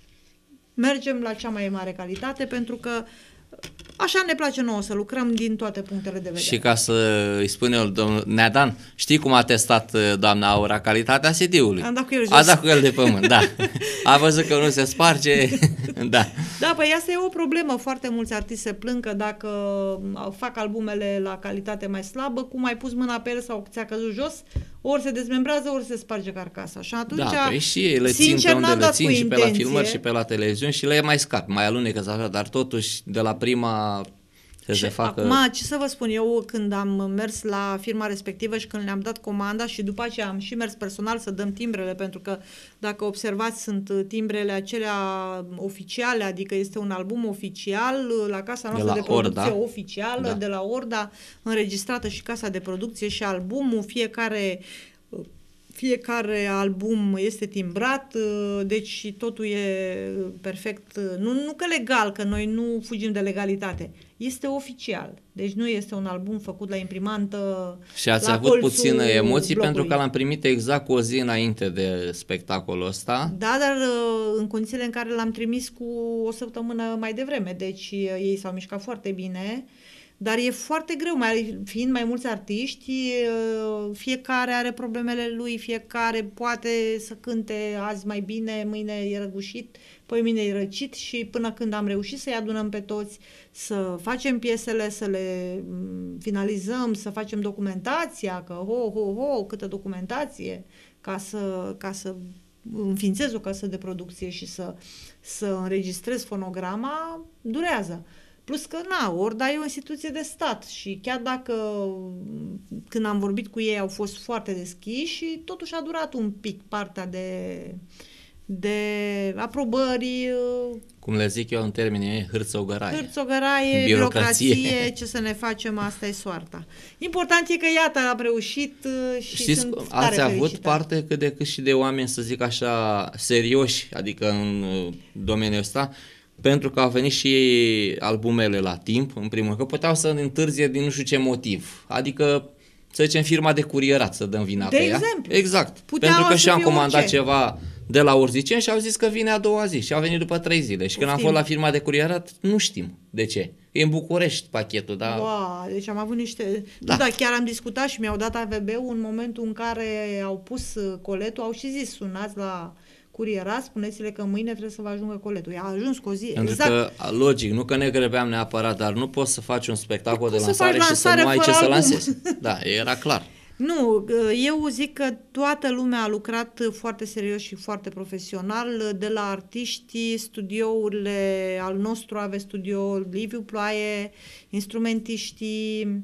C: mergem la cea mai mare calitate, pentru că așa ne place nouă să lucrăm din toate punctele de vedere.
B: Și ca să îi spun eu, domnul Neadan, știi cum a testat doamna Aura calitatea C D-ului?
C: Am dat cu el jos.
B: A dat cu el de pământ, da. A văzut că nu se sparge, da.
C: Da, păi asta e o problemă. Foarte mulți artiști se plâng că dacă fac albumele la calitate mai slabă, cum ai pus mâna pe el sau ți-a căzut jos, ori se dezmembrează, ori se sparge carcasa. Și atunci,
B: Da, păi și ei le țin
C: sincer,
B: pe unde
C: n-am
B: le
C: dat
B: țin
C: cu
B: și pe la
C: intenție.
B: filmări și pe la televiziuni și le mai scap, mai alunecă așa, dar totuși de la prima să
C: Și
B: se facă...
C: acum, ce să vă spun, eu când am mers la firma respectivă și când le-am dat comanda și după aceea am și mers personal să dăm timbrele, pentru că dacă observați sunt timbrele acelea oficiale, adică este un album oficial la casa noastră de,
B: de
C: producție
B: Orda.
C: oficială,
B: Da.
C: de la Orda, înregistrată și casa de producție și albumul, fiecare... Fiecare album este timbrat, deci totul e perfect, nu, nu că legal, că noi nu fugim de legalitate, este oficial, deci nu este un album făcut la imprimantă.
B: Și ați
C: la
B: avut
C: colțul
B: puține emoții
C: blocului.
B: pentru că l-am primit exact cu o zi înainte de spectacolul ăsta.
C: Da, dar în condițiile în care l-am trimis cu o săptămână mai devreme, deci ei s-au mișcat foarte bine. Dar e foarte greu, mai fiind mai mulți artiști, fiecare are problemele lui, fiecare poate să cânte azi mai bine, mâine e răgușit, păi mâine e răcit și până când am reușit să-i adunăm pe toți, să facem piesele, să le finalizăm, să facem documentația, că ho, ho, ho, câtă documentație, ca să, ca să înființez o casă de producție și să, să înregistrez fonograma, durează. Plus că, na, Orda e o instituție de stat și chiar dacă când am vorbit cu ei au fost foarte deschiși și totuși a durat un pic partea de, de aprobări,
B: cum le zic eu în termenii, hârțogăraie.
C: Hârțogăraie, birocrație. birocrație, ce să ne facem, asta e soarta. Important e că iată, am reușit și
B: știți,
C: sunt tare
B: ați avut
C: fericită.
B: parte cât de cât și de oameni, să zic așa, serioși, adică în domeniul ăsta, pentru că au venit și albumele la timp, în primul rând, că puteau să întârzie din nu știu ce motiv. Adică, să zicem, firma de curierat să dăm vina
C: De
B: pe
C: exemplu.
B: ea. Exact.
C: Puteau
B: pentru că
C: să
B: și am
C: fie
B: comandat
C: orice.
B: ceva de la Urziceni și au zis că vine a doua zi și au venit după trei zile. Și când am
C: Poftim.
B: fost la firma de curierat, nu știm de ce. E în București pachetul, da?
C: Wow, deci am avut niște...
B: Da.
C: Da. Da, chiar am discutat și mi-au dat A V B-ul în momentul în care au pus coletul, au și zis, sunați la curierat, spuneți-le că mâine trebuie să vă ajungă coletul. I-a ajuns cu o zi,
B: Pentru
C: exact.
B: că, logic, nu că ne grăbeam neapărat, dar nu poți să faci un spectacol
C: Păi
B: de
C: cum să
B: lansare
C: faci
B: și să
C: lansare
B: nu ai ce
C: fără
B: să
C: album?
B: lansezi. Da, era clar.
C: Nu, eu zic că toată lumea a lucrat foarte serios și foarte profesional, de la artiști, studiourile al nostru, Ave Studio, Liviu Ploaie, instrumentiștii,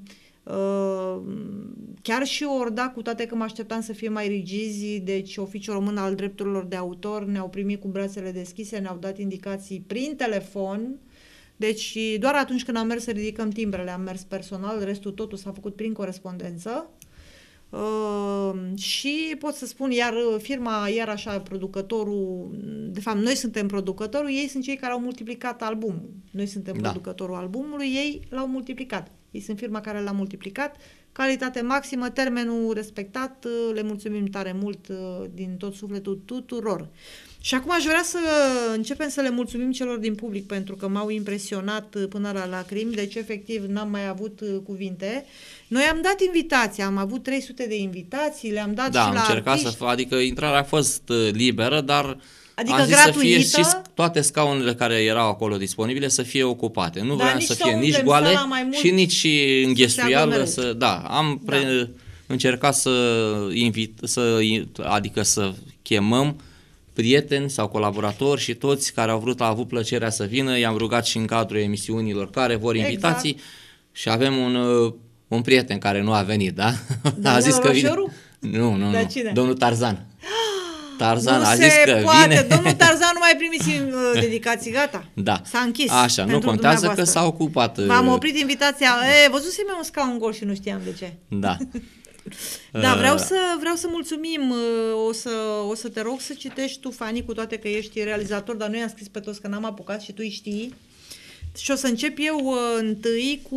C: chiar și Orda, cu toate că mă așteptam să fie mai rigizi, deci Oficiul Român al Drepturilor de Autor ne-au primit cu brațele deschise, ne-au dat indicații prin telefon, deci doar atunci când am mers să ridicăm timbrele am mers personal, restul totul s-a făcut prin corespondență. Uh, și pot să spun, iar firma, iar așa, producătorul, de fapt noi suntem producătorul, ei sunt cei care au multiplicat albumul. Noi suntem
B: Da.
C: producătorul albumului, ei l-au multiplicat. Ei sunt firma care l-a multiplicat, calitate maximă, termenul respectat, le mulțumim tare mult din tot sufletul tuturor. Și acum aș vrea să începem să le mulțumim celor din public pentru că m-au impresionat până la lacrimi, deci efectiv n-am mai avut cuvinte. Noi am dat invitații, am avut trei sute de invitații, le-am dat
B: Da,
C: și
B: am
C: la
B: încercat
C: artiști.
B: să fac, adică intrarea a fost uh, liberă, dar
C: Adică
B: am zis
C: gratuită?
B: să fie și toate scaunele care erau acolo disponibile să fie ocupate. Nu
C: Dar
B: vreau
C: nici
B: să
C: să
B: fie nici
C: umplem
B: goale
C: sala mai mult,
B: și nici și înghesuială.
C: aglomereze.
B: Să, da, am pre,
C: Da.
B: încercat să invit, să, adică să chemăm prieteni sau colaboratori și toți care au vrut, au avut plăcerea să vină, i-am rugat și în cadrul emisiunilor care vor invitații
C: Exact.
B: și avem un, uh, un prieten care nu a venit, da?
C: Daniel
B: a zis că vine.
C: Roșoru?
B: Nu, nu,
C: Dar
B: nu.
C: cine?
B: Domnul Tarzan. Tarzan
C: Nu
B: a
C: se
B: zis că
C: poate.
B: vine.
C: Domnul Tarzan nu mai primiți uh, dedicații, gata.
B: Da.
C: S-a închis.
B: Așa, nu
C: pentru
B: contează că
C: dumneavoastră.
B: s-a ocupat. uh,
C: V-am oprit invitația. E, văzusem eu un scaun gol și nu știam de ce.
B: Da.
C: Da, vreau
B: Uh,
C: să, vreau să mulțumim. O să, o să te rog să citești tu, Fani, cu toate că ești realizator, dar nu i-am scris pe toți că n-am apucat și tu îi știi. Și o să încep eu uh, întâi cu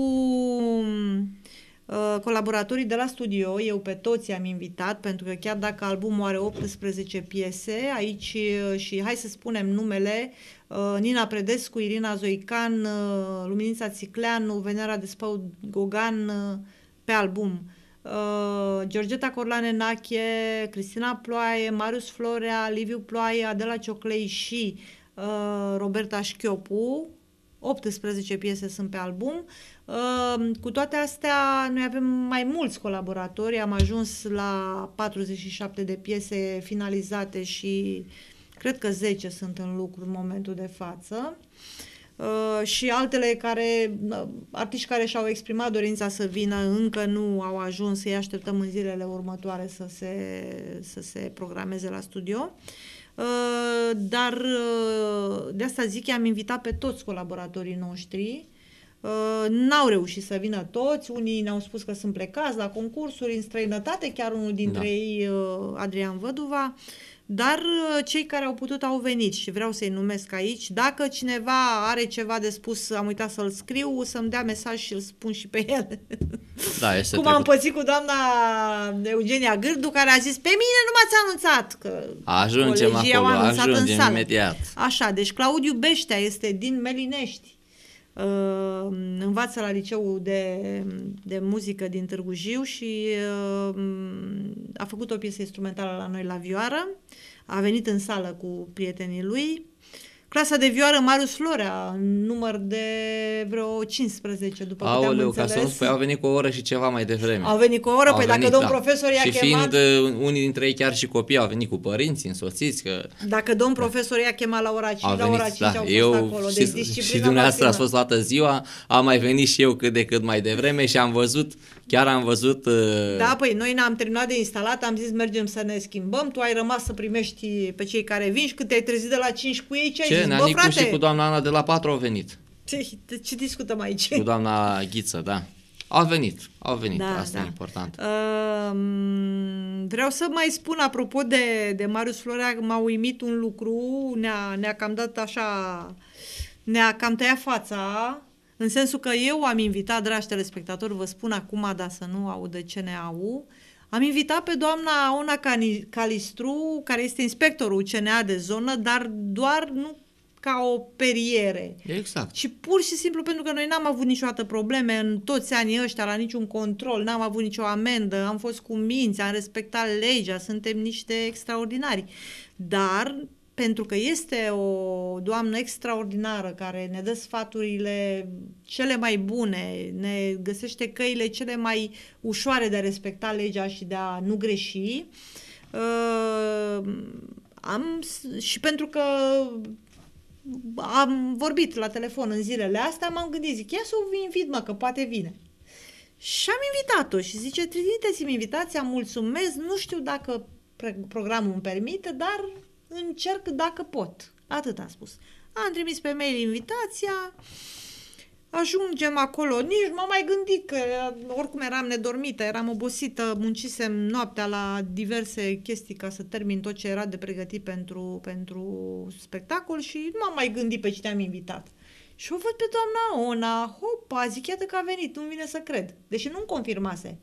C: uh, colaboratorii de la studio. Eu pe toți am invitat, pentru că chiar dacă albumul are optsprezece piese, aici uh, și hai să spunem numele, uh, Nina Predescu, Irina Zoican, uh, Luminița Țicleanu, Venera Despău Gogan uh, pe album. Uh, Georgeta Corlane Nache, Cristina Ploaie, Marius Florea, Liviu Ploaie, Adela Cioclei și uh, Roberta Șchiopu. optsprezece piese sunt pe album. Uh, cu toate astea, noi avem mai mulți colaboratori, am ajuns la patruzeci și șapte de piese finalizate și cred că zece sunt în lucru în momentul de față. Uh, și altele care, uh, artiști care și-au exprimat dorința să vină, încă nu au ajuns, să-i așteptăm în zilele următoare să se, să se programeze la studio. Uh, dar uh, de asta zic că am invitat pe toți colaboratorii noștri. Uh, n-au reușit să vină toți, unii ne-au spus că sunt plecați la concursuri în străinătate, chiar unul dintre
B: Da.
C: ei, uh, Adrian Văduva. Dar cei care au putut au venit și vreau să-i numesc aici. Dacă cineva are ceva de spus, am uitat să-l scriu, să-mi dea mesaj și îl spun și pe el.
B: Da, este
C: Cum
B: trecut.
C: am pățit cu doamna Eugenia Gârdu, care a zis, pe mine nu m-ați anunțat. Că
B: Ajungem
C: colegii au
B: acolo,
C: anunțat în
B: ajungem
C: sală.
B: imediat.
C: Așa, deci Claudiu Beștea este din Melinești. Uh, învață la liceul de, de muzică din Târgu Jiu și uh, a făcut o piesă instrumentală la noi la vioară, a venit în sală cu prietenii lui. Clasa de vioară Marius Florea, număr de vreo cincisprezece, după câte am
B: Aoleu,
C: înțeles.
B: ca să nu spui, au venit cu o oră și ceva mai devreme.
C: Au venit cu o oră,
B: Au
C: păi
B: venit,
C: dacă domn
B: da.
C: profesor i-a
B: și
C: chemat...
B: fiind uh, unii dintre ei chiar și copii, au venit cu părinți, însoțiți, că...
C: Dacă domn profesor i-a chemat la ora cinci,
B: Au
C: la
B: venit,
C: ora cinci
B: da,
C: au fost
B: eu
C: acolo.
B: și,
C: Deci disciplina
B: și dumneavoastră ați
C: maximă.
B: fost toată ziua, am mai venit și eu cât de cât mai devreme și am văzut, chiar am văzut... Uh...
C: Da, păi noi ne-am terminat de instalat, am zis mergem să ne schimbăm, tu ai rămas să primești pe cei care vin și când te-ai trezit de la cinci cu ei, ce ai
B: Ce?
C: zis? Bă,
B: Neanicu
C: frate,
B: și cu doamna Ana de la patru au venit.
C: ce, ce discutăm aici?
B: Cu doamna Ghiță, da. Au venit, au venit,
C: Da,
B: asta
C: da.
B: e important.
C: Uh, vreau să mai spun, apropo de, de Marius Florea, m-a uimit un lucru, ne-a, ne-a cam dat așa, ne-a cam tăiat fața, în sensul că eu am invitat, dragi telespectatori, vă spun acum, dar să nu audă ce ne au, am invitat pe doamna Ona Calistru, care este inspectorul C N A de zonă, dar doar nu ca o periere.
B: Exact.
C: Și pur și simplu pentru că noi n-am avut niciodată probleme în toți anii ăștia, la niciun control, n-am avut nicio amendă, am fost cu minți, am respectat legea, suntem niște extraordinari. Dar pentru că este o doamnă extraordinară care ne dă sfaturile cele mai bune, ne găsește căile cele mai ușoare de a respecta legea și de a nu greși, uh, am, și pentru că am vorbit la telefon în zilele astea, m-am gândit, zic, ia să o invit, mă, că poate vine. Și am invitat-o și zice, trimiteți-mi invitația, mulțumesc, nu știu dacă programul îmi permite, dar încerc dacă pot. Atât am spus. Am trimis pe mail invitația, ajungem acolo, nici m-am mai gândit că oricum eram nedormită, eram obosită, muncisem noaptea la diverse chestii ca să termin tot ce era de pregătit pentru, pentru spectacol și nu m-am mai gândit pe cine am invitat. Și o văd pe doamna Ona, hopa, zic, iată că a venit, nu vine să cred, deși nu-mi confirmase.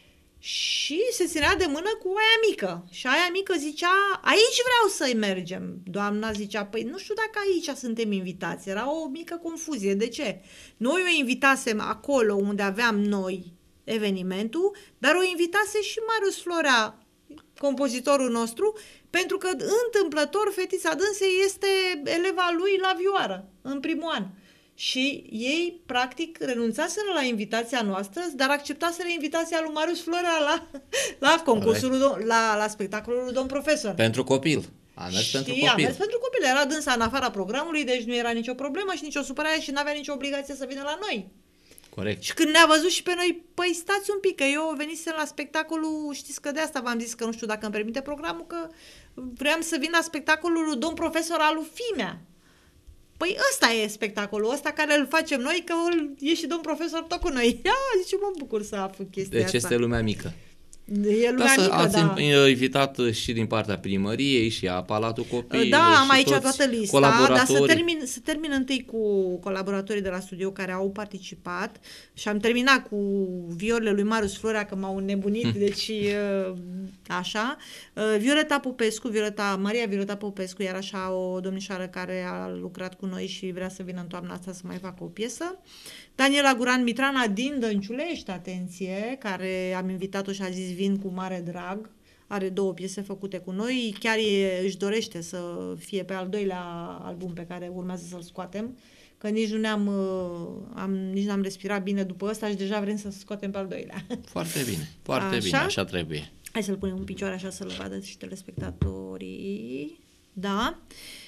C: Și se ținea de mână cu aia mică. Și aia mică zicea, aici vreau să-i mergem. Doamna zicea, păi nu știu dacă aici suntem invitați. Era o mică confuzie. De ce? Noi o invitasem acolo unde aveam noi evenimentul, dar o invitase și Marius Florea, compozitorul nostru, pentru că întâmplător fetița dânsei este eleva lui la vioară, în primul an. Și ei, practic, renunțaseră la invitația noastră, dar acceptaseră invitația lui Marius Florea la, la concursul, la, la spectacolul lui domn profesor.
B: Pentru copil. A mers
C: și
B: pentru
C: a
B: copil.
C: mers pentru copil. Era dânsa în afara programului, deci nu era nicio problemă și nicio supărare și nu avea nicio obligație să vină la noi.
B: Corect.
C: Și când ne-a văzut și pe noi, păi stați un pic, că eu venisem la spectacolul, știți că de asta v-am zis că nu știu dacă îmi permite programul, că vreau să vin la spectacolul lui domn profesor al lui fimea. Păi ăsta e spectacolul ăsta care îl facem noi, că e și domn profesor tot cu noi. Ia, zice, mă bucur să aflu chestia
B: Deci
C: asta.
B: este lumea mică.
C: E lumea
B: da,
C: mică,
B: ați
C: da.
B: invitat și din partea primăriei și a Palatul Copiilor.
C: Da, am
B: și
C: aici
B: toți
C: toată lista, dar să termin, să termin întâi cu colaboratorii de la studio care au participat și am terminat cu violele lui Marius Florea, că m-au nebunit, deci așa. Violeta Popescu, Violeta, Maria Violeta Popescu, iar așa o domnișoară care a lucrat cu noi și vrea să vină în toamna asta să mai facă o piesă. Daniela Guran Mitrana din Dănciulești, atenție, care am invitat-o și a zis vin cu mare drag. Are două piese făcute cu noi, chiar e, își dorește să fie pe al doilea album pe care urmează să-l scoatem, că nici nu ne-am, am, nici n-am respirat bine după ăsta și deja vrem să scoatem pe al doilea.
B: Foarte bine, foarte
C: așa?
B: bine, așa trebuie.
C: Hai să-l punem în picioare așa să-l vadă și telespectatorii. Da.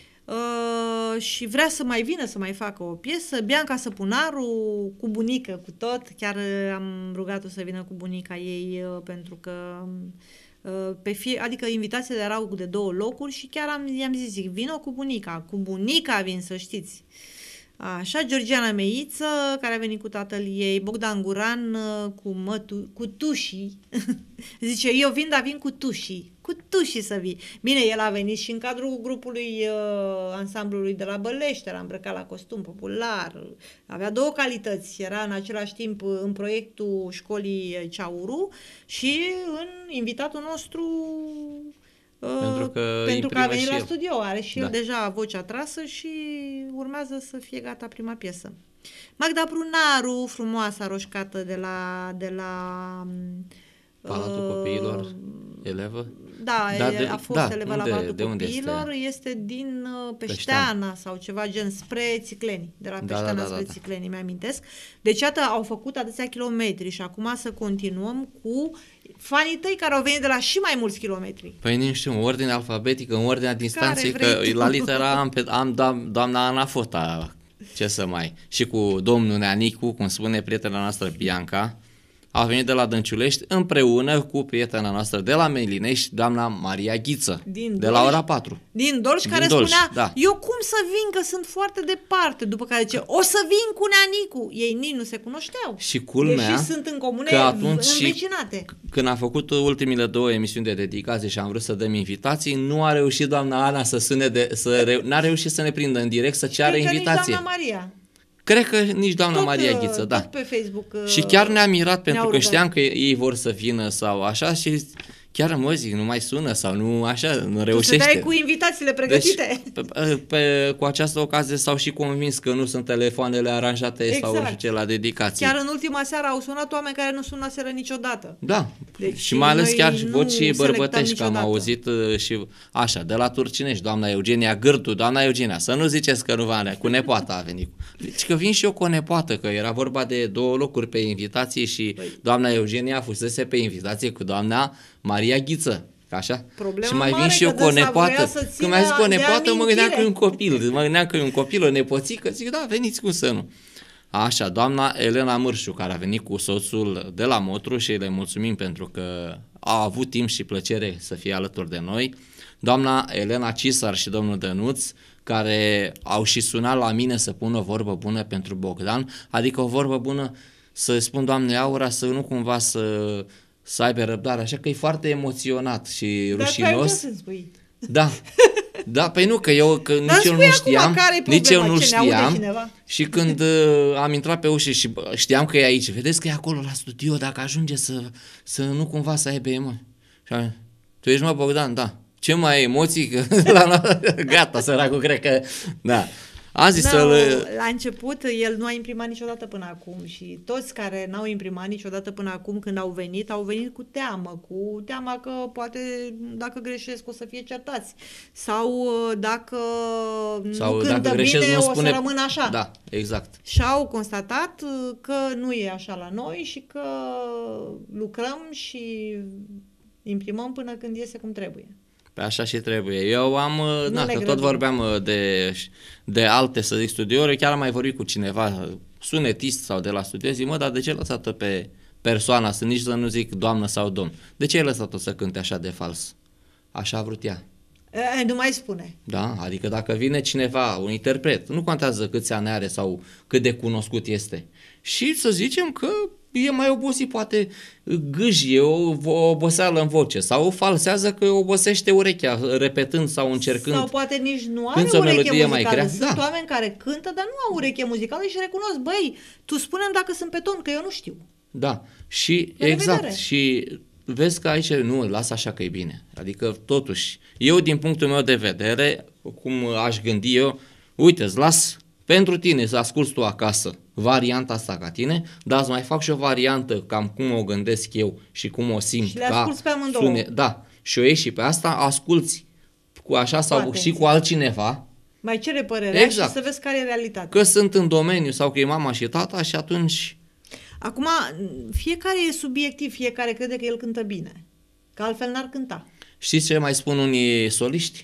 C: Uh, și vrea să mai vină să mai facă o piesă. Bianca Săpunaru cu bunică, cu tot. Chiar am rugat-o să vină cu bunica ei uh, pentru că uh, pe fie, adică invitațiile erau de două locuri și chiar am, i-am zis, zic, vină cu bunica. Cu bunica vin, să știți. Așa, Georgiana Meiță, care a venit cu tatăl ei, Bogdan Guran cu, mătu, cu tușii. Zice, eu vin, dar vin cu tușii. Cu tușii să vii. Bine, el a venit și în cadrul grupului uh, ansamblului de la Bălești, era îmbrăcat la costum popular, avea două calități, era în același timp în proiectul școlii Ceauru și în invitatul nostru.
B: Pentru că,
C: pentru că a venit la
B: el.
C: studio, are și
B: da.
C: el deja vocea trasă și urmează să fie gata prima piesă. Magda Prunaru, frumoasa roșcată de la, de la
B: Palatul uh, Copiilor, elevă?
C: Da,
B: Da,
C: da
B: de-
C: a fost
B: da,
C: elevat la
B: unde-
C: Balatul
B: de unde
C: Copiilor, este? este din uh, Peșteana,
B: Peșteana.
C: sau ceva gen spre Țicleni, de la
B: Da,
C: Peșteana
B: da, da,
C: spre
B: da, da.
C: Țicleni, mi-amintesc. Deci, iată, au făcut atâția kilometri și acum să continuăm cu fanii tăi care au venit de la și mai mulți kilometri.
B: Păi nu știu, în ordine alfabetică, în ordinea distanței,
C: vrei
B: că
C: tu.
B: la litera am, pe, am doam, doamna Ana Fota, ce să mai, și cu domnul Neanicu, cum spune prietena noastră Bianca, a venit de la Dănciulești împreună cu prietena noastră de la Melinești, doamna Maria Ghiță,
C: Din
B: de la
C: Dolj?
B: ora patru.
C: Din Dolj,
B: Din
C: care
B: Dolj,
C: spunea,
B: da.
C: eu cum să vin, că sunt foarte departe, după care zice, o să vin cu Neanicu. Ei nici nu se cunoșteau.
B: Și culmea
C: Deși sunt în comune
B: că atunci și-
C: învecinate.
B: Când a făcut ultimile două emisiuni de dedicație și am vrut să dăm invitații, nu a reușit doamna Ana să sune de, să reu, n-a reușit să ne prindă în direct să ceară
C: Cred că nici
B: invitație.
C: doamna Maria.
B: Cred că nici doamna
C: Tot,
B: Maria
C: uh,
B: Ghiță,
C: tot
B: da.
C: pe Facebook. uh,
B: Și chiar ne-a mirat pentru
C: ne-au
B: că
C: rugat.
B: știam că ei vor să vină sau așa și chiar mă zic, nu mai sună sau nu așa, nu
C: Tu
B: reușește.
C: stăteai cu invitațiile pregătite.
B: Deci, pe, pe, cu această ocazie s-au și convins că nu sunt telefoanele aranjate
C: Exact.
B: sau nu știu ce la dedicație.
C: Chiar în ultima seară au sunat oameni care nu sunaseră niciodată.
B: Da,
C: Deci
B: și mai ales
C: noi
B: chiar
C: nu
B: vocii
C: selectăm
B: bărbătești, că am
C: niciodată.
B: auzit uh, și așa, de la Turcinești, doamna Eugenia Gârdu, doamna Eugenia, să nu ziceți că nu va cu nepoata a venit. Deci că vin și eu cu o nepoată, că era vorba de două locuri pe invitație și
C: Păi.
B: doamna Eugenia fusese pe invitație cu doamna Maria Ghiță. Așa?
C: Problema
B: Și mai vin
C: mare
B: și eu
C: că
B: cu o
C: dânsa voia
B: nepoată.
C: să țină
B: Când mi-a zis cu o
C: de
B: nepoată, mă gândeam că e un
C: amintire.
B: copil. Mă gândeam că e un copil, o nepoțică. Zic, da, veniți, cum să nu. Așa, doamna Elena Mârșu, care a venit cu soțul de la Motru și le mulțumim pentru că a avut timp și plăcere să fie alături de noi. Doamna Elena Cisar și domnul Dănuț, care au și sunat la mine să pună o vorbă bună pentru Bogdan, adică o vorbă bună să spun doamnei Aura să nu cumva să, să aibă răbdare, așa că e foarte emoționat și
C: Dar tu ai
B: rușinos.
C: să-mi spui.
B: Da. Da, păi nu, că eu că
C: Dar
B: nici eu
C: spui
B: nu
C: acum
B: știam,
C: care-i
B: nici eu
C: problema,
B: nu
C: ce ne aude
B: știam.
C: cineva?
B: Și când uh, am intrat pe ușă și bă, știam că e aici, vedeți că e acolo la studio, dacă ajunge să, să nu cumva să aibă emoții. Și am zis, tu ești, mă, Bogdan? Da. Ce mai ai emoții? Că la, gata, săracul, cred că, da. Am zis
C: Da,
B: să-l...
C: la început el nu a imprimat niciodată până acum și toți care n-au imprimat niciodată până acum când au venit, au venit cu teamă, cu teama că poate dacă greșesc o să fie certați sau uh, dacă
B: Sau
C: nu
B: dacă
C: cântă
B: greșesc,
C: bine
B: nu
C: o
B: spune...
C: să rămână așa.
B: Da, exact.
C: Și au constatat uh, că nu e așa la noi și că lucrăm și imprimăm până când iese cum trebuie.
B: Pe așa și trebuie. Eu am,
C: Nu
B: na,
C: ne
B: că tot
C: grăbim.
B: vorbeam de, de alte, să zic, studiouri, chiar am mai vorbit cu cineva, sunetist sau de la studio, zic, mă, dar de ce ai lăsat-o pe persoana, să nici să nu zic doamnă sau domn, de ce ai lăsat-o să cânte așa de fals? Așa a vrut ea.
C: E, nu mai spune.
B: Da, adică dacă vine cineva, un interpret, nu contează câți ani are sau cât de cunoscut este, și să zicem că e mai obosit, poate gâjie o, o oboseală în voce sau falsează că obosește urechea repetând sau încercând.
C: Sau poate nici nu are
B: Cântă o
C: ureche
B: melodie
C: muzicală.
B: mai grea.
C: Sunt
B: Da.
C: oameni care cântă, dar nu au ureche muzicală și recunosc, băi, tu spune-mi dacă sunt pe ton, că eu nu știu.
B: Da, și
C: La
B: exact,
C: revedere.
B: și vezi că aici nu, lasă așa că e bine. Adică totuși, eu din punctul meu de vedere, cum aș gândi eu, uite, îți las pentru tine să asculți tu acasă varianta asta ca tine, dar îți mai fac și o variantă cam cum o gândesc eu și cum o simt.
C: Și le
B: ca
C: asculți pe amândouă.
B: sune, da, și o iei și pe asta, asculți cu așa sau
C: atenție.
B: și cu altcineva,
C: Mai cere părerea
B: Exact.
C: și să vezi care e realitatea.
B: că sunt în domeniu sau că e mama și tata și atunci...
C: Acum, fiecare e subiectiv, fiecare crede că el cântă bine. Că altfel n-ar cânta.
B: Știți ce mai spun unii soliști?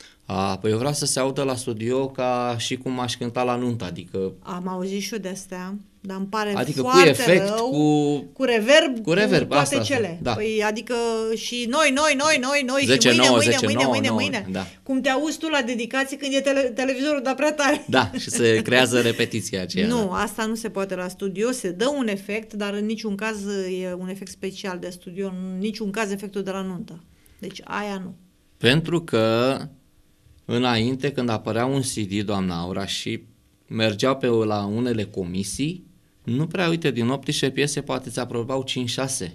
B: A, păi eu vreau să se audă la studio ca și cum aș cânta la nuntă, adică,
C: Am auzit și eu de astea, dar îmi pare
B: adică cu
C: foarte
B: efect,
C: rău.
B: cu
C: Cu reverb,
B: Cu reverb,
C: cu toate
B: asta,
C: cele.
B: da.
C: Păi, adică și noi, noi, noi, noi, noi
B: zece,
C: și mâine,
B: nouă,
C: mâine,
B: zece,
C: mâine,
B: nouă,
C: mâine,
B: nouă,
C: mâine.
B: da.
C: Cum te auzi tu la dedicație când e tele- televizorul dat prea tare.
B: da, și se creează repetiția aceea.
C: Nu,
B: Da.
C: asta nu se poate la studio, se dă un efect, dar în niciun caz e un efect special de studio, în niciun caz efectul de la nuntă. Deci aia nu.
B: Pentru că înainte, când apărea un C D, doamna Aura, și mergeau pe la unele comisii, nu prea, uite, din optsprezece piese poate ți aprobau cinci șase.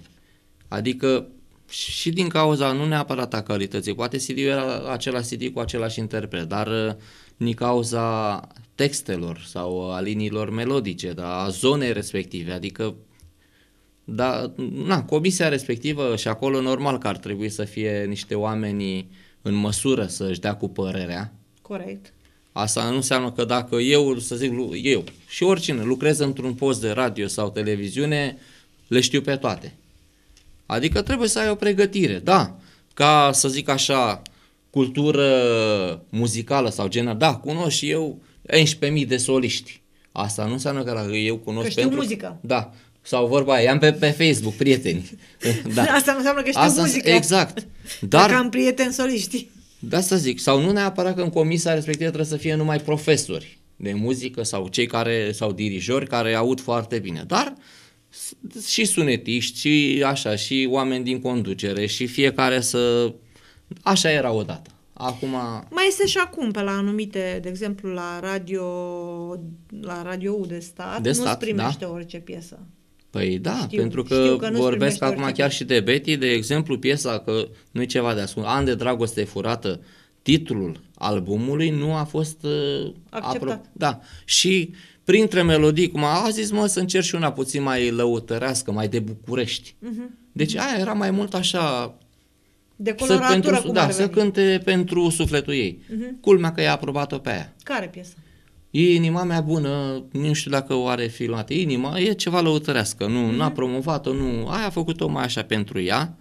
B: Adică și din cauza, nu neapărat a calității, poate C D-ul era același C D cu același interpret, dar uh, din cauza textelor sau a liniilor melodice, da, a zonei respective, adică Dar, na, comisia respectivă și acolo normal că ar trebui să fie niște oameni în măsură să-și dea cu părerea.
C: Corect.
B: Asta nu înseamnă că dacă eu, să zic, eu și oricine lucrez într-un post de radio sau televiziune, le știu pe toate. Adică trebuie să ai o pregătire, da, ca să zic așa, cultură muzicală sau genă, da, cunosc și eu unsprezece mii de soliști. Asta nu înseamnă că eu cunosc
C: că știu
B: pentru...
C: muzică.
B: Da, sau vorba aia, i-am pe, pe Facebook prieteni. Da.
C: Asta nu înseamnă că știu
B: Asta,
C: muzică.
B: exact. Dar
C: Că am prieteni soliști.
B: da, să zic, sau nu neapărat că în comisia respectivă trebuie să fie numai profesori de muzică sau cei care, sau dirijori care aud foarte bine, dar și sunetiști, și așa, și oameni din conducere, și fiecare să... Așa era odată. Acum...
C: Mai este și acum pe la anumite, de exemplu la radio, la radio de stat,
B: De
C: nu-ți
B: stat,
C: primește
B: da.
C: orice piesă.
B: Păi da,
C: Știu,
B: pentru că,
C: știu că nu-ți
B: vorbesc
C: primește
B: acum
C: orice
B: chiar
C: piesă.
B: și de Betty, de exemplu, piesa, că nu e ceva de ascuns, An de dragoste furată, titlul albumului nu a fost uh,
C: Acceptat.
B: apro- da. Și printre melodii, cum a zis, mă, să încerc și una puțin mai lăutărească, mai de București.
C: Uh-huh.
B: Deci aia era mai mult așa,
C: De
B: să,
C: coloratură,
B: pentru,
C: cum
B: da,
C: ar
B: să
C: veni.
B: cânte pentru sufletul ei.
C: Uh-huh.
B: Culmea că i-a aprobat-o pe aia.
C: Care piesă?
B: E Inima mea bună, nu știu dacă o are filmată. Inima e ceva lăutărească, nu,
C: Mhm.
B: n-a promovat-o, nu, aia a făcut-o mai așa pentru ea.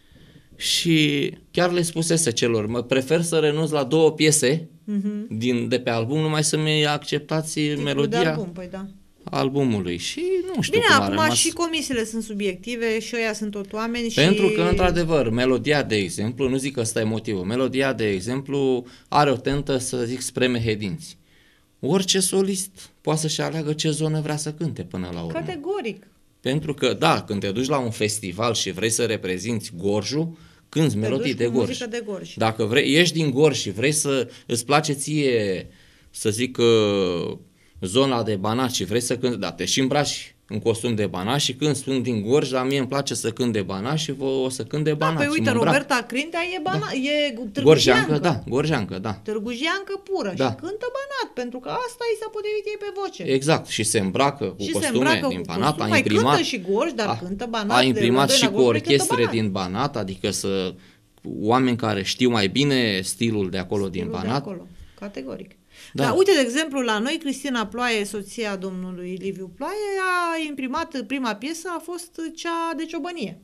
B: Și chiar le spusese celor, mă prefer să renunț la două piese
C: Uh-huh.
B: din, de pe album, numai să-mi acceptați
C: De
B: melodia
C: album, păi da.
B: albumului. Și nu știu
C: Bine,
B: cum a
C: acum
B: rămas.
C: și comisiile sunt subiective și ăia sunt tot oameni și...
B: Pentru că, într-adevăr, melodia, de exemplu, nu zic că ăsta e motivul, melodia, de exemplu, are o tentă, să zic, spre mehedinți. Orice solist poate să-și aleagă ce zonă vrea să cânte până la urmă.
C: Categoric.
B: Pentru că, da, când te duci la un festival și vrei să reprezinți Gorjul, cânti
C: Te
B: melodii
C: duci
B: de
C: cu
B: Gorj.
C: muzică de Gorj.
B: Dacă vrei, ești din Gorj și vrei să îți place ție, să zic, uh, zona de Banat și vrei să cânti, da, te și îmbraci în costum de Banat și când sunt din Gorj, dar mie îmi place să cânt de Banat și vă, o să cânt de
C: Da,
B: Banat.
C: păi
B: și
C: uite,
B: mă îmbrac.
C: Roberta Crintea e, bana, da. e
B: Gorjeancă,
C: târgujeancă.
B: da, Gorjeancă, da.
C: Târgujeancă pură
B: Da.
C: și cântă Banat, pentru că asta i s-a potrivit ei pe voce.
B: Exact, și se îmbracă cu
C: și se
B: costume
C: îmbracă
B: din
C: cu
B: Banat,
C: costum,
B: a
C: mai
B: imprimat,
C: cântă și Gorj, dar
B: a,
C: cântă Banat.
B: a
C: de
B: imprimat
C: Rădoi
B: și
C: la
B: cu
C: Gorj, cântă
B: orchestre
C: Banat.
B: din Banat, adică să oameni care știu mai bine stilul de acolo
C: Stilul
B: din
C: de
B: Banat.
C: acolo, categoric.
B: Da.
C: Dar uite, de exemplu, la noi, Cristina Ploaie, soția domnului Liviu Ploaie, a imprimat, prima piesă a fost cea de ciobănie.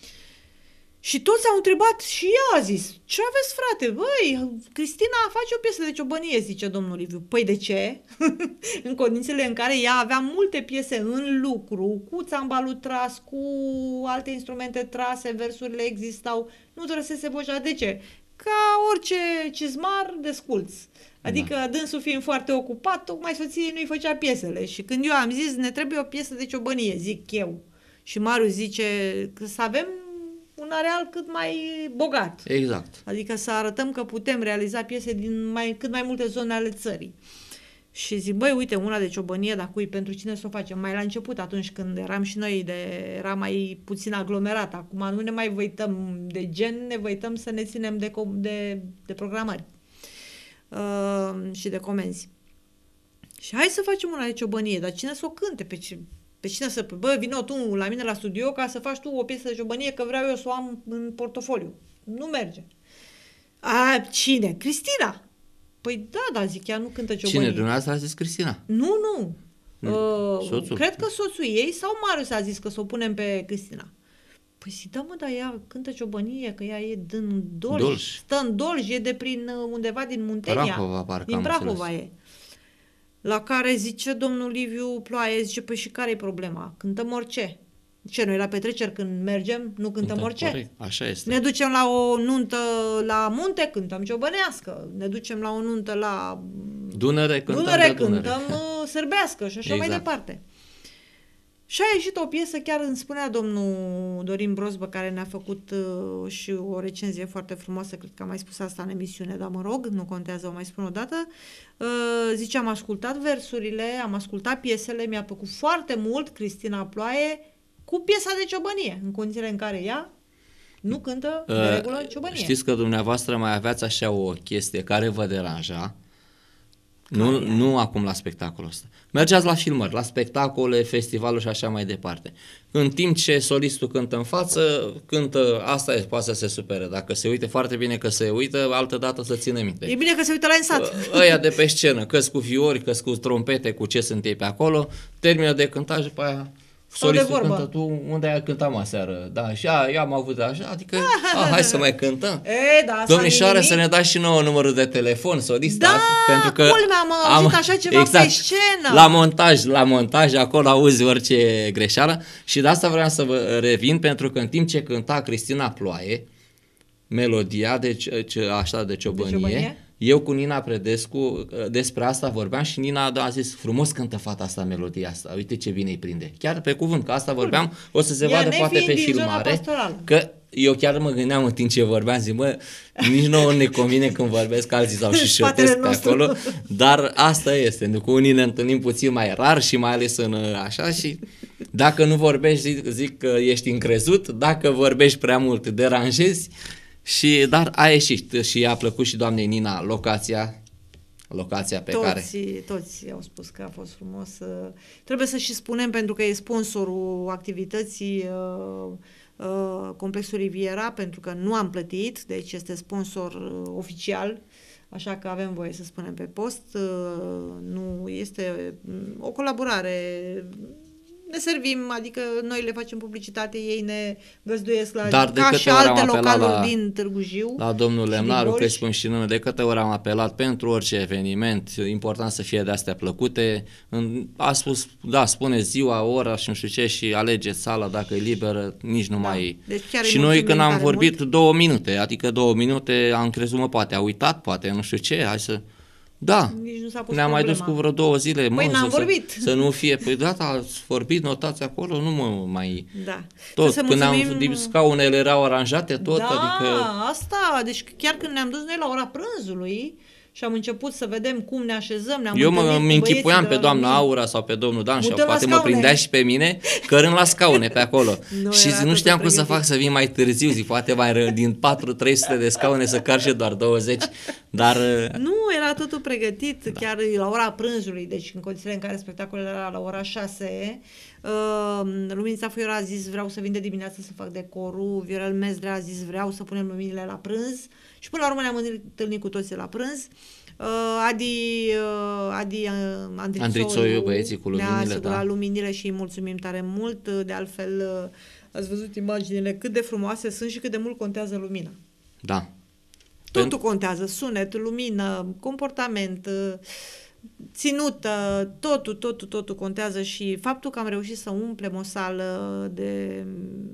C: Și toți au întrebat și ea a zis, ce aveți frate? Băi, Cristina face o piesă de ciobănie, zice domnul Liviu. Păi de ce? În condițiile în care ea avea multe piese în lucru, cu țambalul tras, cu alte instrumente trase, versurile existau, nu trăsese vocea. De ce? Ca orice cizmar de sculț. Adică da. Dânsul fiind foarte ocupat, tocmai soției nu-i făcea piesele. Și când eu am zis, ne trebuie o piesă de ciobănie, zic eu. Și Marius zice că să avem un areal cât mai bogat.
B: Exact.
C: Adică să arătăm că putem realiza piese din mai, cât mai multe zone ale țării. Și zic, băi, uite, una de ciobănie, dar cui, pentru cine să o facem? Mai la început, atunci când eram și noi, de, era mai puțin aglomerat. Acum nu ne mai văităm de gen, ne văităm să ne ținem de, de, de programări uh, și de comenzi. Și hai să facem una de ciobănie, dar cine să o cânte? Pe, ce, pe cine să... Bă, vină tu la mine la studio ca să faci tu o piesă de ciobănie, că vreau eu să o am în portofoliu. Nu merge. A, cine? Cristina! Păi da, da, zic, ea nu cântă ciobănie.
B: Cine? Dumneavoastră a zis Cristina?
C: Nu, nu. Uh,
B: Soțul?
C: Cred că soțul ei sau Marius a zis că să o punem pe Cristina. Păi zi, da mă, dar ea cântă ciobănie, că ea e din Dolj,
B: Dolj.
C: stă în Dolj, e de prin undeva din Muntenia.
B: Prahova, parcă
C: Din
B: am
C: Prahova
B: înțeles.
C: e. La care zice domnul Liviu Ploaie, zice, păi și care e problema? Cântăm orice. Ce, noi la petreceri când mergem, nu cântăm
B: Cântăm,
C: orice?
B: corect, așa este.
C: Ne ducem la o nuntă la munte, cântăm ciobănească. Ne ducem la o nuntă la
B: Dunăre, cântăm
C: Dunăre,
B: de Dunăre.
C: cântăm uh, sârbească și așa
B: Exact.
C: mai departe. Și a ieșit o piesă, chiar îmi spunea domnul Dorin Brozbă, care ne-a făcut uh, și o recenzie foarte frumoasă, cred că am mai spus asta în emisiune, dar mă rog, nu contează, o mai spun o dată. Uh, zice, am ascultat versurile, am ascultat piesele, mi-a plăcut foarte mult Cristina Ploaie cu piesa de ciobănie, în condițiile în care ea nu cântă de
B: Uh,
C: regulă ciobănie.
B: Știți că dumneavoastră mai aveați așa o chestie care vă deranja. Nu,
C: Ai, ai.
B: nu acum la spectacolul ăsta. Mergeați la filmări, la spectacole, festivaluri și așa mai departe. În timp ce solistul cântă în față, cântă, asta e, poate să se supere. Dacă se uite foarte bine că se uită, altă dată să țină minte.
C: E bine că se uită la în sat.
B: Ăia de pe scenă, că cu fiori, că cu trompete, cu ce sunt ei pe acolo, termină de cântat și după aia solistul cântă, tu unde ai cântat mă aseară? Da, și a, eu am avut așa, adică, a, hai să mai cântăm.
C: E, da,
B: Domnișoară, să ne dați și nouă numărul de telefon, solista,
C: da,
B: pentru că
C: culmea, am auzit așa ceva
B: exact,
C: pe scenă.
B: La montaj, la montaj, acolo auzi orice greșeală și de asta vreau să vă revin, pentru că în timp ce cânta Cristina Ploaie, melodia, deci așa de ciobănie, de ciobănie, eu cu Nina Predescu despre asta vorbeam și Nina a zis, frumos cântă fata asta melodia asta, uite ce bine îi prinde. Chiar pe cuvânt, că asta vorbeam, o să se
C: Ea
B: vadă poate pe filmare, că eu chiar mă gândeam în timp ce vorbeam, zic, mă, nici nouă ne convine când vorbesc, alții sau și șotesc pe acolo, dar asta este, cu unii ne întâlnim puțin mai rar și mai ales în așa și dacă nu vorbești zic, zic că ești încrezut, dacă vorbești prea mult deranjezi. Și, dar a ieșit și a plăcut și doamnei Nina locația, locația pe
C: toți,
B: care...
C: Toți au spus că a fost frumos. Trebuie să și spunem, pentru că e sponsorul activității uh, uh, Complexul Riviera, pentru că nu am plătit, deci este sponsor uh, oficial, așa că avem voie să spunem pe post. Uh, nu este o colaborare... Ne servim, adică noi le facem publicitate, ei ne găzduiesc la
B: Dar de
C: ca
B: câte
C: și
B: ori am
C: alte
B: apelat
C: localuri
B: la,
C: din Târgu Jiu.
B: La domnul Lemnaru, că îi spun și nume, de câte ori am apelat pentru orice eveniment, important să fie de astea plăcute, a spus, da, spune ziua, ora și nu știu ce și alegeți sala dacă e liberă, nici nu da. mai...
C: Deci
B: și noi când am vorbit mult. două minute, adică două minute, am crezut, mă, poate a uitat, poate nu știu ce, hai să... Da, ne-am mai dus cu vreo două zile.
C: Păi n-am
B: să,
C: vorbit.
B: Să nu fie, păi data ați vorbit, notați acolo, nu mă mai...
C: Da.
B: Tot, când mulțumim... am, scaunele erau aranjate, tot,
C: da,
B: adică...
C: asta, deci chiar când ne-am dus noi la ora prânzului și am început să vedem cum ne așezăm, ne-am
B: Eu mă închipuiam pe doamna mine. Aura sau pe domnul Dan și poate mă prindea și pe mine cărând la scaune pe acolo. Nu și zi, nu știam cum să fac să vin mai târziu, zic, poate mai din patru trei sute de scaune să car și doar douăzeci, dar...
C: Nu, era totul pregătit, da. Chiar la ora prânzului, deci în condițiile în care spectacolul era la ora șase, uh, Luminița Foiora a zis vreau să vin de dimineață să fac decorul, Viorel Mezdrea a zis vreau să punem luminile la prânz și până la urmă ne-am întâlnit cu toții la prânz. Uh, Adi, uh, Adi uh, Andrițoiu,
B: Andrițoiu, băieții cu luminile,
C: ne-a asigurat
B: da.
C: luminile și îi mulțumim tare mult. De altfel, uh, ați văzut imaginile cât de frumoase sunt și cât de mult contează lumina.
B: Da.
C: Totul Pen... contează, sunet, lumină, comportament, ținută, totul, totul, totul contează și faptul că am reușit să umplem o sală de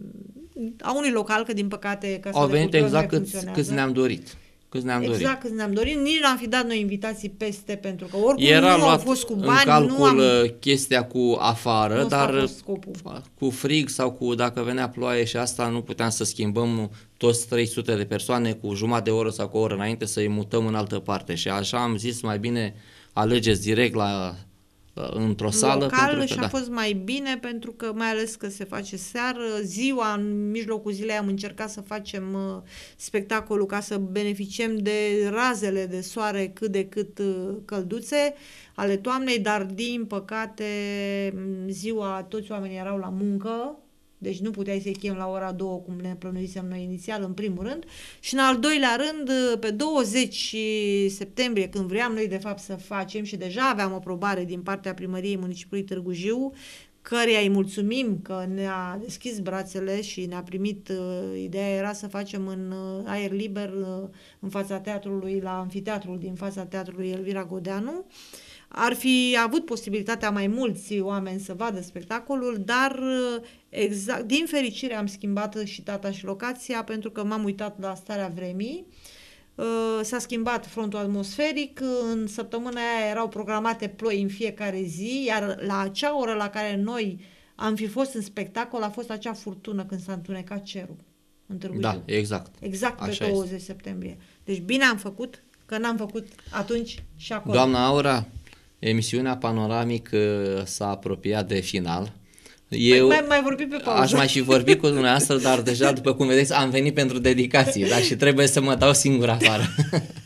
C: a unui local, că din păcate Casa
B: Au
C: de
B: venit
C: Cultură
B: exact
C: câți,
B: câți ne-am dorit. Câți ne-am
C: exact
B: dorit.
C: câți ne-am dorit. Nici n-am fi dat noi invitații peste, pentru că oricum
B: Era
C: nu au fost cu bani.
B: În calcul
C: nu am...
B: chestia cu afară,
C: nu
B: dar cu frig sau cu dacă venea ploaie și asta nu puteam să schimbăm toți trei sute de persoane cu jumătate de oră sau cu o oră înainte să-i mutăm în altă parte. Și așa am zis, mai bine alegeți direct la într-o sală.
C: Local și a
B: da.
C: fost mai bine pentru că mai ales că se face seară, ziua, în mijlocul zilei am încercat să facem uh, spectacolul ca să beneficiem de razele de soare cât de cât uh, călduțe ale toamnei, dar din păcate ziua toți oamenii erau la muncă, deci nu puteai să-i chem la ora două cum ne plănuisem noi inițial în primul rând și în al doilea rând pe douăzeci septembrie când vreau noi de fapt să facem și deja aveam o aprobare din partea primăriei municipiului Târgu Jiu, căreia îi mulțumim că ne-a deschis brațele și ne-a primit, uh, ideea era să facem în uh, aer liber uh, în fața teatrului, la amfiteatrul din fața teatrului Elvira Godeanu. Ar fi avut posibilitatea mai mulți oameni să vadă spectacolul, dar exact, din fericire am schimbat și data și locația pentru că m-am uitat la starea vremii. S-a schimbat frontul atmosferic, în săptămâna aia erau programate ploi în fiecare zi, iar la acea oră la care noi am fi fost în spectacol a fost acea furtună când s-a întunecat cerul în Târgu Jiu.
B: Da, exact.
C: Exact pe douăzeci septembrie. Deci bine am făcut, că n-am făcut atunci și acolo.
B: Doamna Aura, emisiunea Panoramic s-a apropiat de final. Eu
C: mai, mai vorbi pe pauză.
B: Aș mai și vorbi cu dumneavoastră, dar deja, după cum vedeți, am venit pentru dedicații, da? Și trebuie să mă dau singur afară.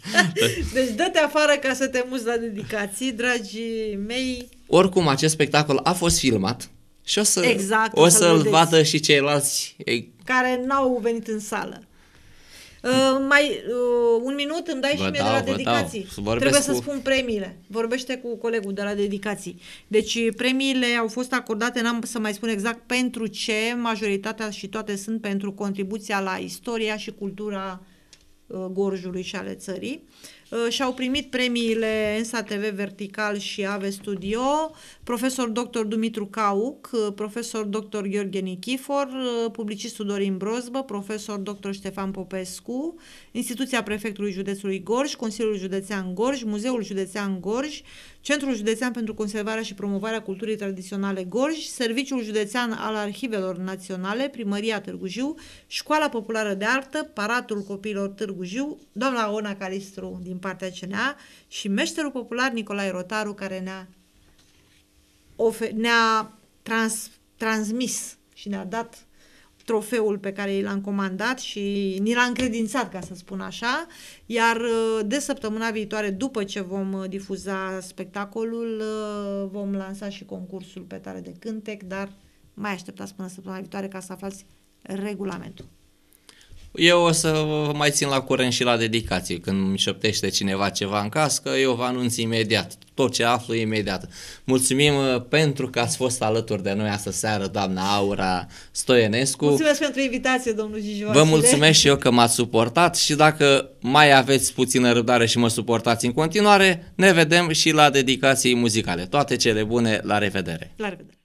C: Deci dă-te afară ca să te muți la dedicații, dragii mei.
B: Oricum, acest spectacol a fost filmat și o, să,
C: Exact,
B: o,
C: o
B: să-l
C: să-l vedeți.
B: vadă și ceilalți.
C: Care n-au venit în sală. Uh, mai uh, un minut îmi dai
B: Vă
C: și mie
B: dau,
C: de la
B: vă
C: dedicații.
B: dau. Vorbesc
C: Trebuie să
B: cu-
C: spun premiile. Vorbește cu colegul de la dedicații. Deci premiile au fost acordate, n-am să mai spun exact pentru ce, majoritatea și toate sunt pentru contribuția la istoria și cultura uh, Gorjului și ale țării. Uh, și-au primit premiile ENSA T V Vertical și Ave Studio, profesor doctor Dumitru Cauc, uh, profesor doctor Gheorghe Nichifor, uh, publicistul Dorin Brozbă, profesor doctor Ștefan Popescu, Instituția Prefectului Județului Gorj, Consiliul Județean Gorj, Muzeul Județean Gorj, Centrul Județean pentru Conservarea și Promovarea Culturii Tradiționale Gorj, Serviciul Județean al Arhivelor Naționale, Primăria Târgu Jiu, Școala Populară de Artă, Paratul Copiilor Târgu Jiu, doamna Ona Calistru din partea C N A și meșterul popular Nicolae Rotaru, care ne-a ofe- ne-a trans- transmis și ne-a dat trofeul pe care l-am comandat și ni l-a încredințat, ca să spun așa, iar de săptămâna viitoare, după ce vom difuza spectacolul, vom lansa și concursul pe tare de cântec, dar mai așteptați până săptămâna viitoare ca să aflați regulamentul.
B: Eu o să vă mai țin la curent și la dedicație. Când îmi șoptește cineva ceva în cască, eu vă anunț imediat. Tot ce aflu imediat. Mulțumim uh, pentru că ați fost alături de noi astă seară, doamna Aura Stoienescu.
C: Mulțumesc pentru invitație, domnul Gigi
B: Vă
C: Vasile.
B: mulțumesc și eu că m-ați suportat și dacă mai aveți puțină răbdare și mă suportați în continuare, ne vedem și la dedicații muzicale. Toate cele bune, la revedere!
C: La revedere!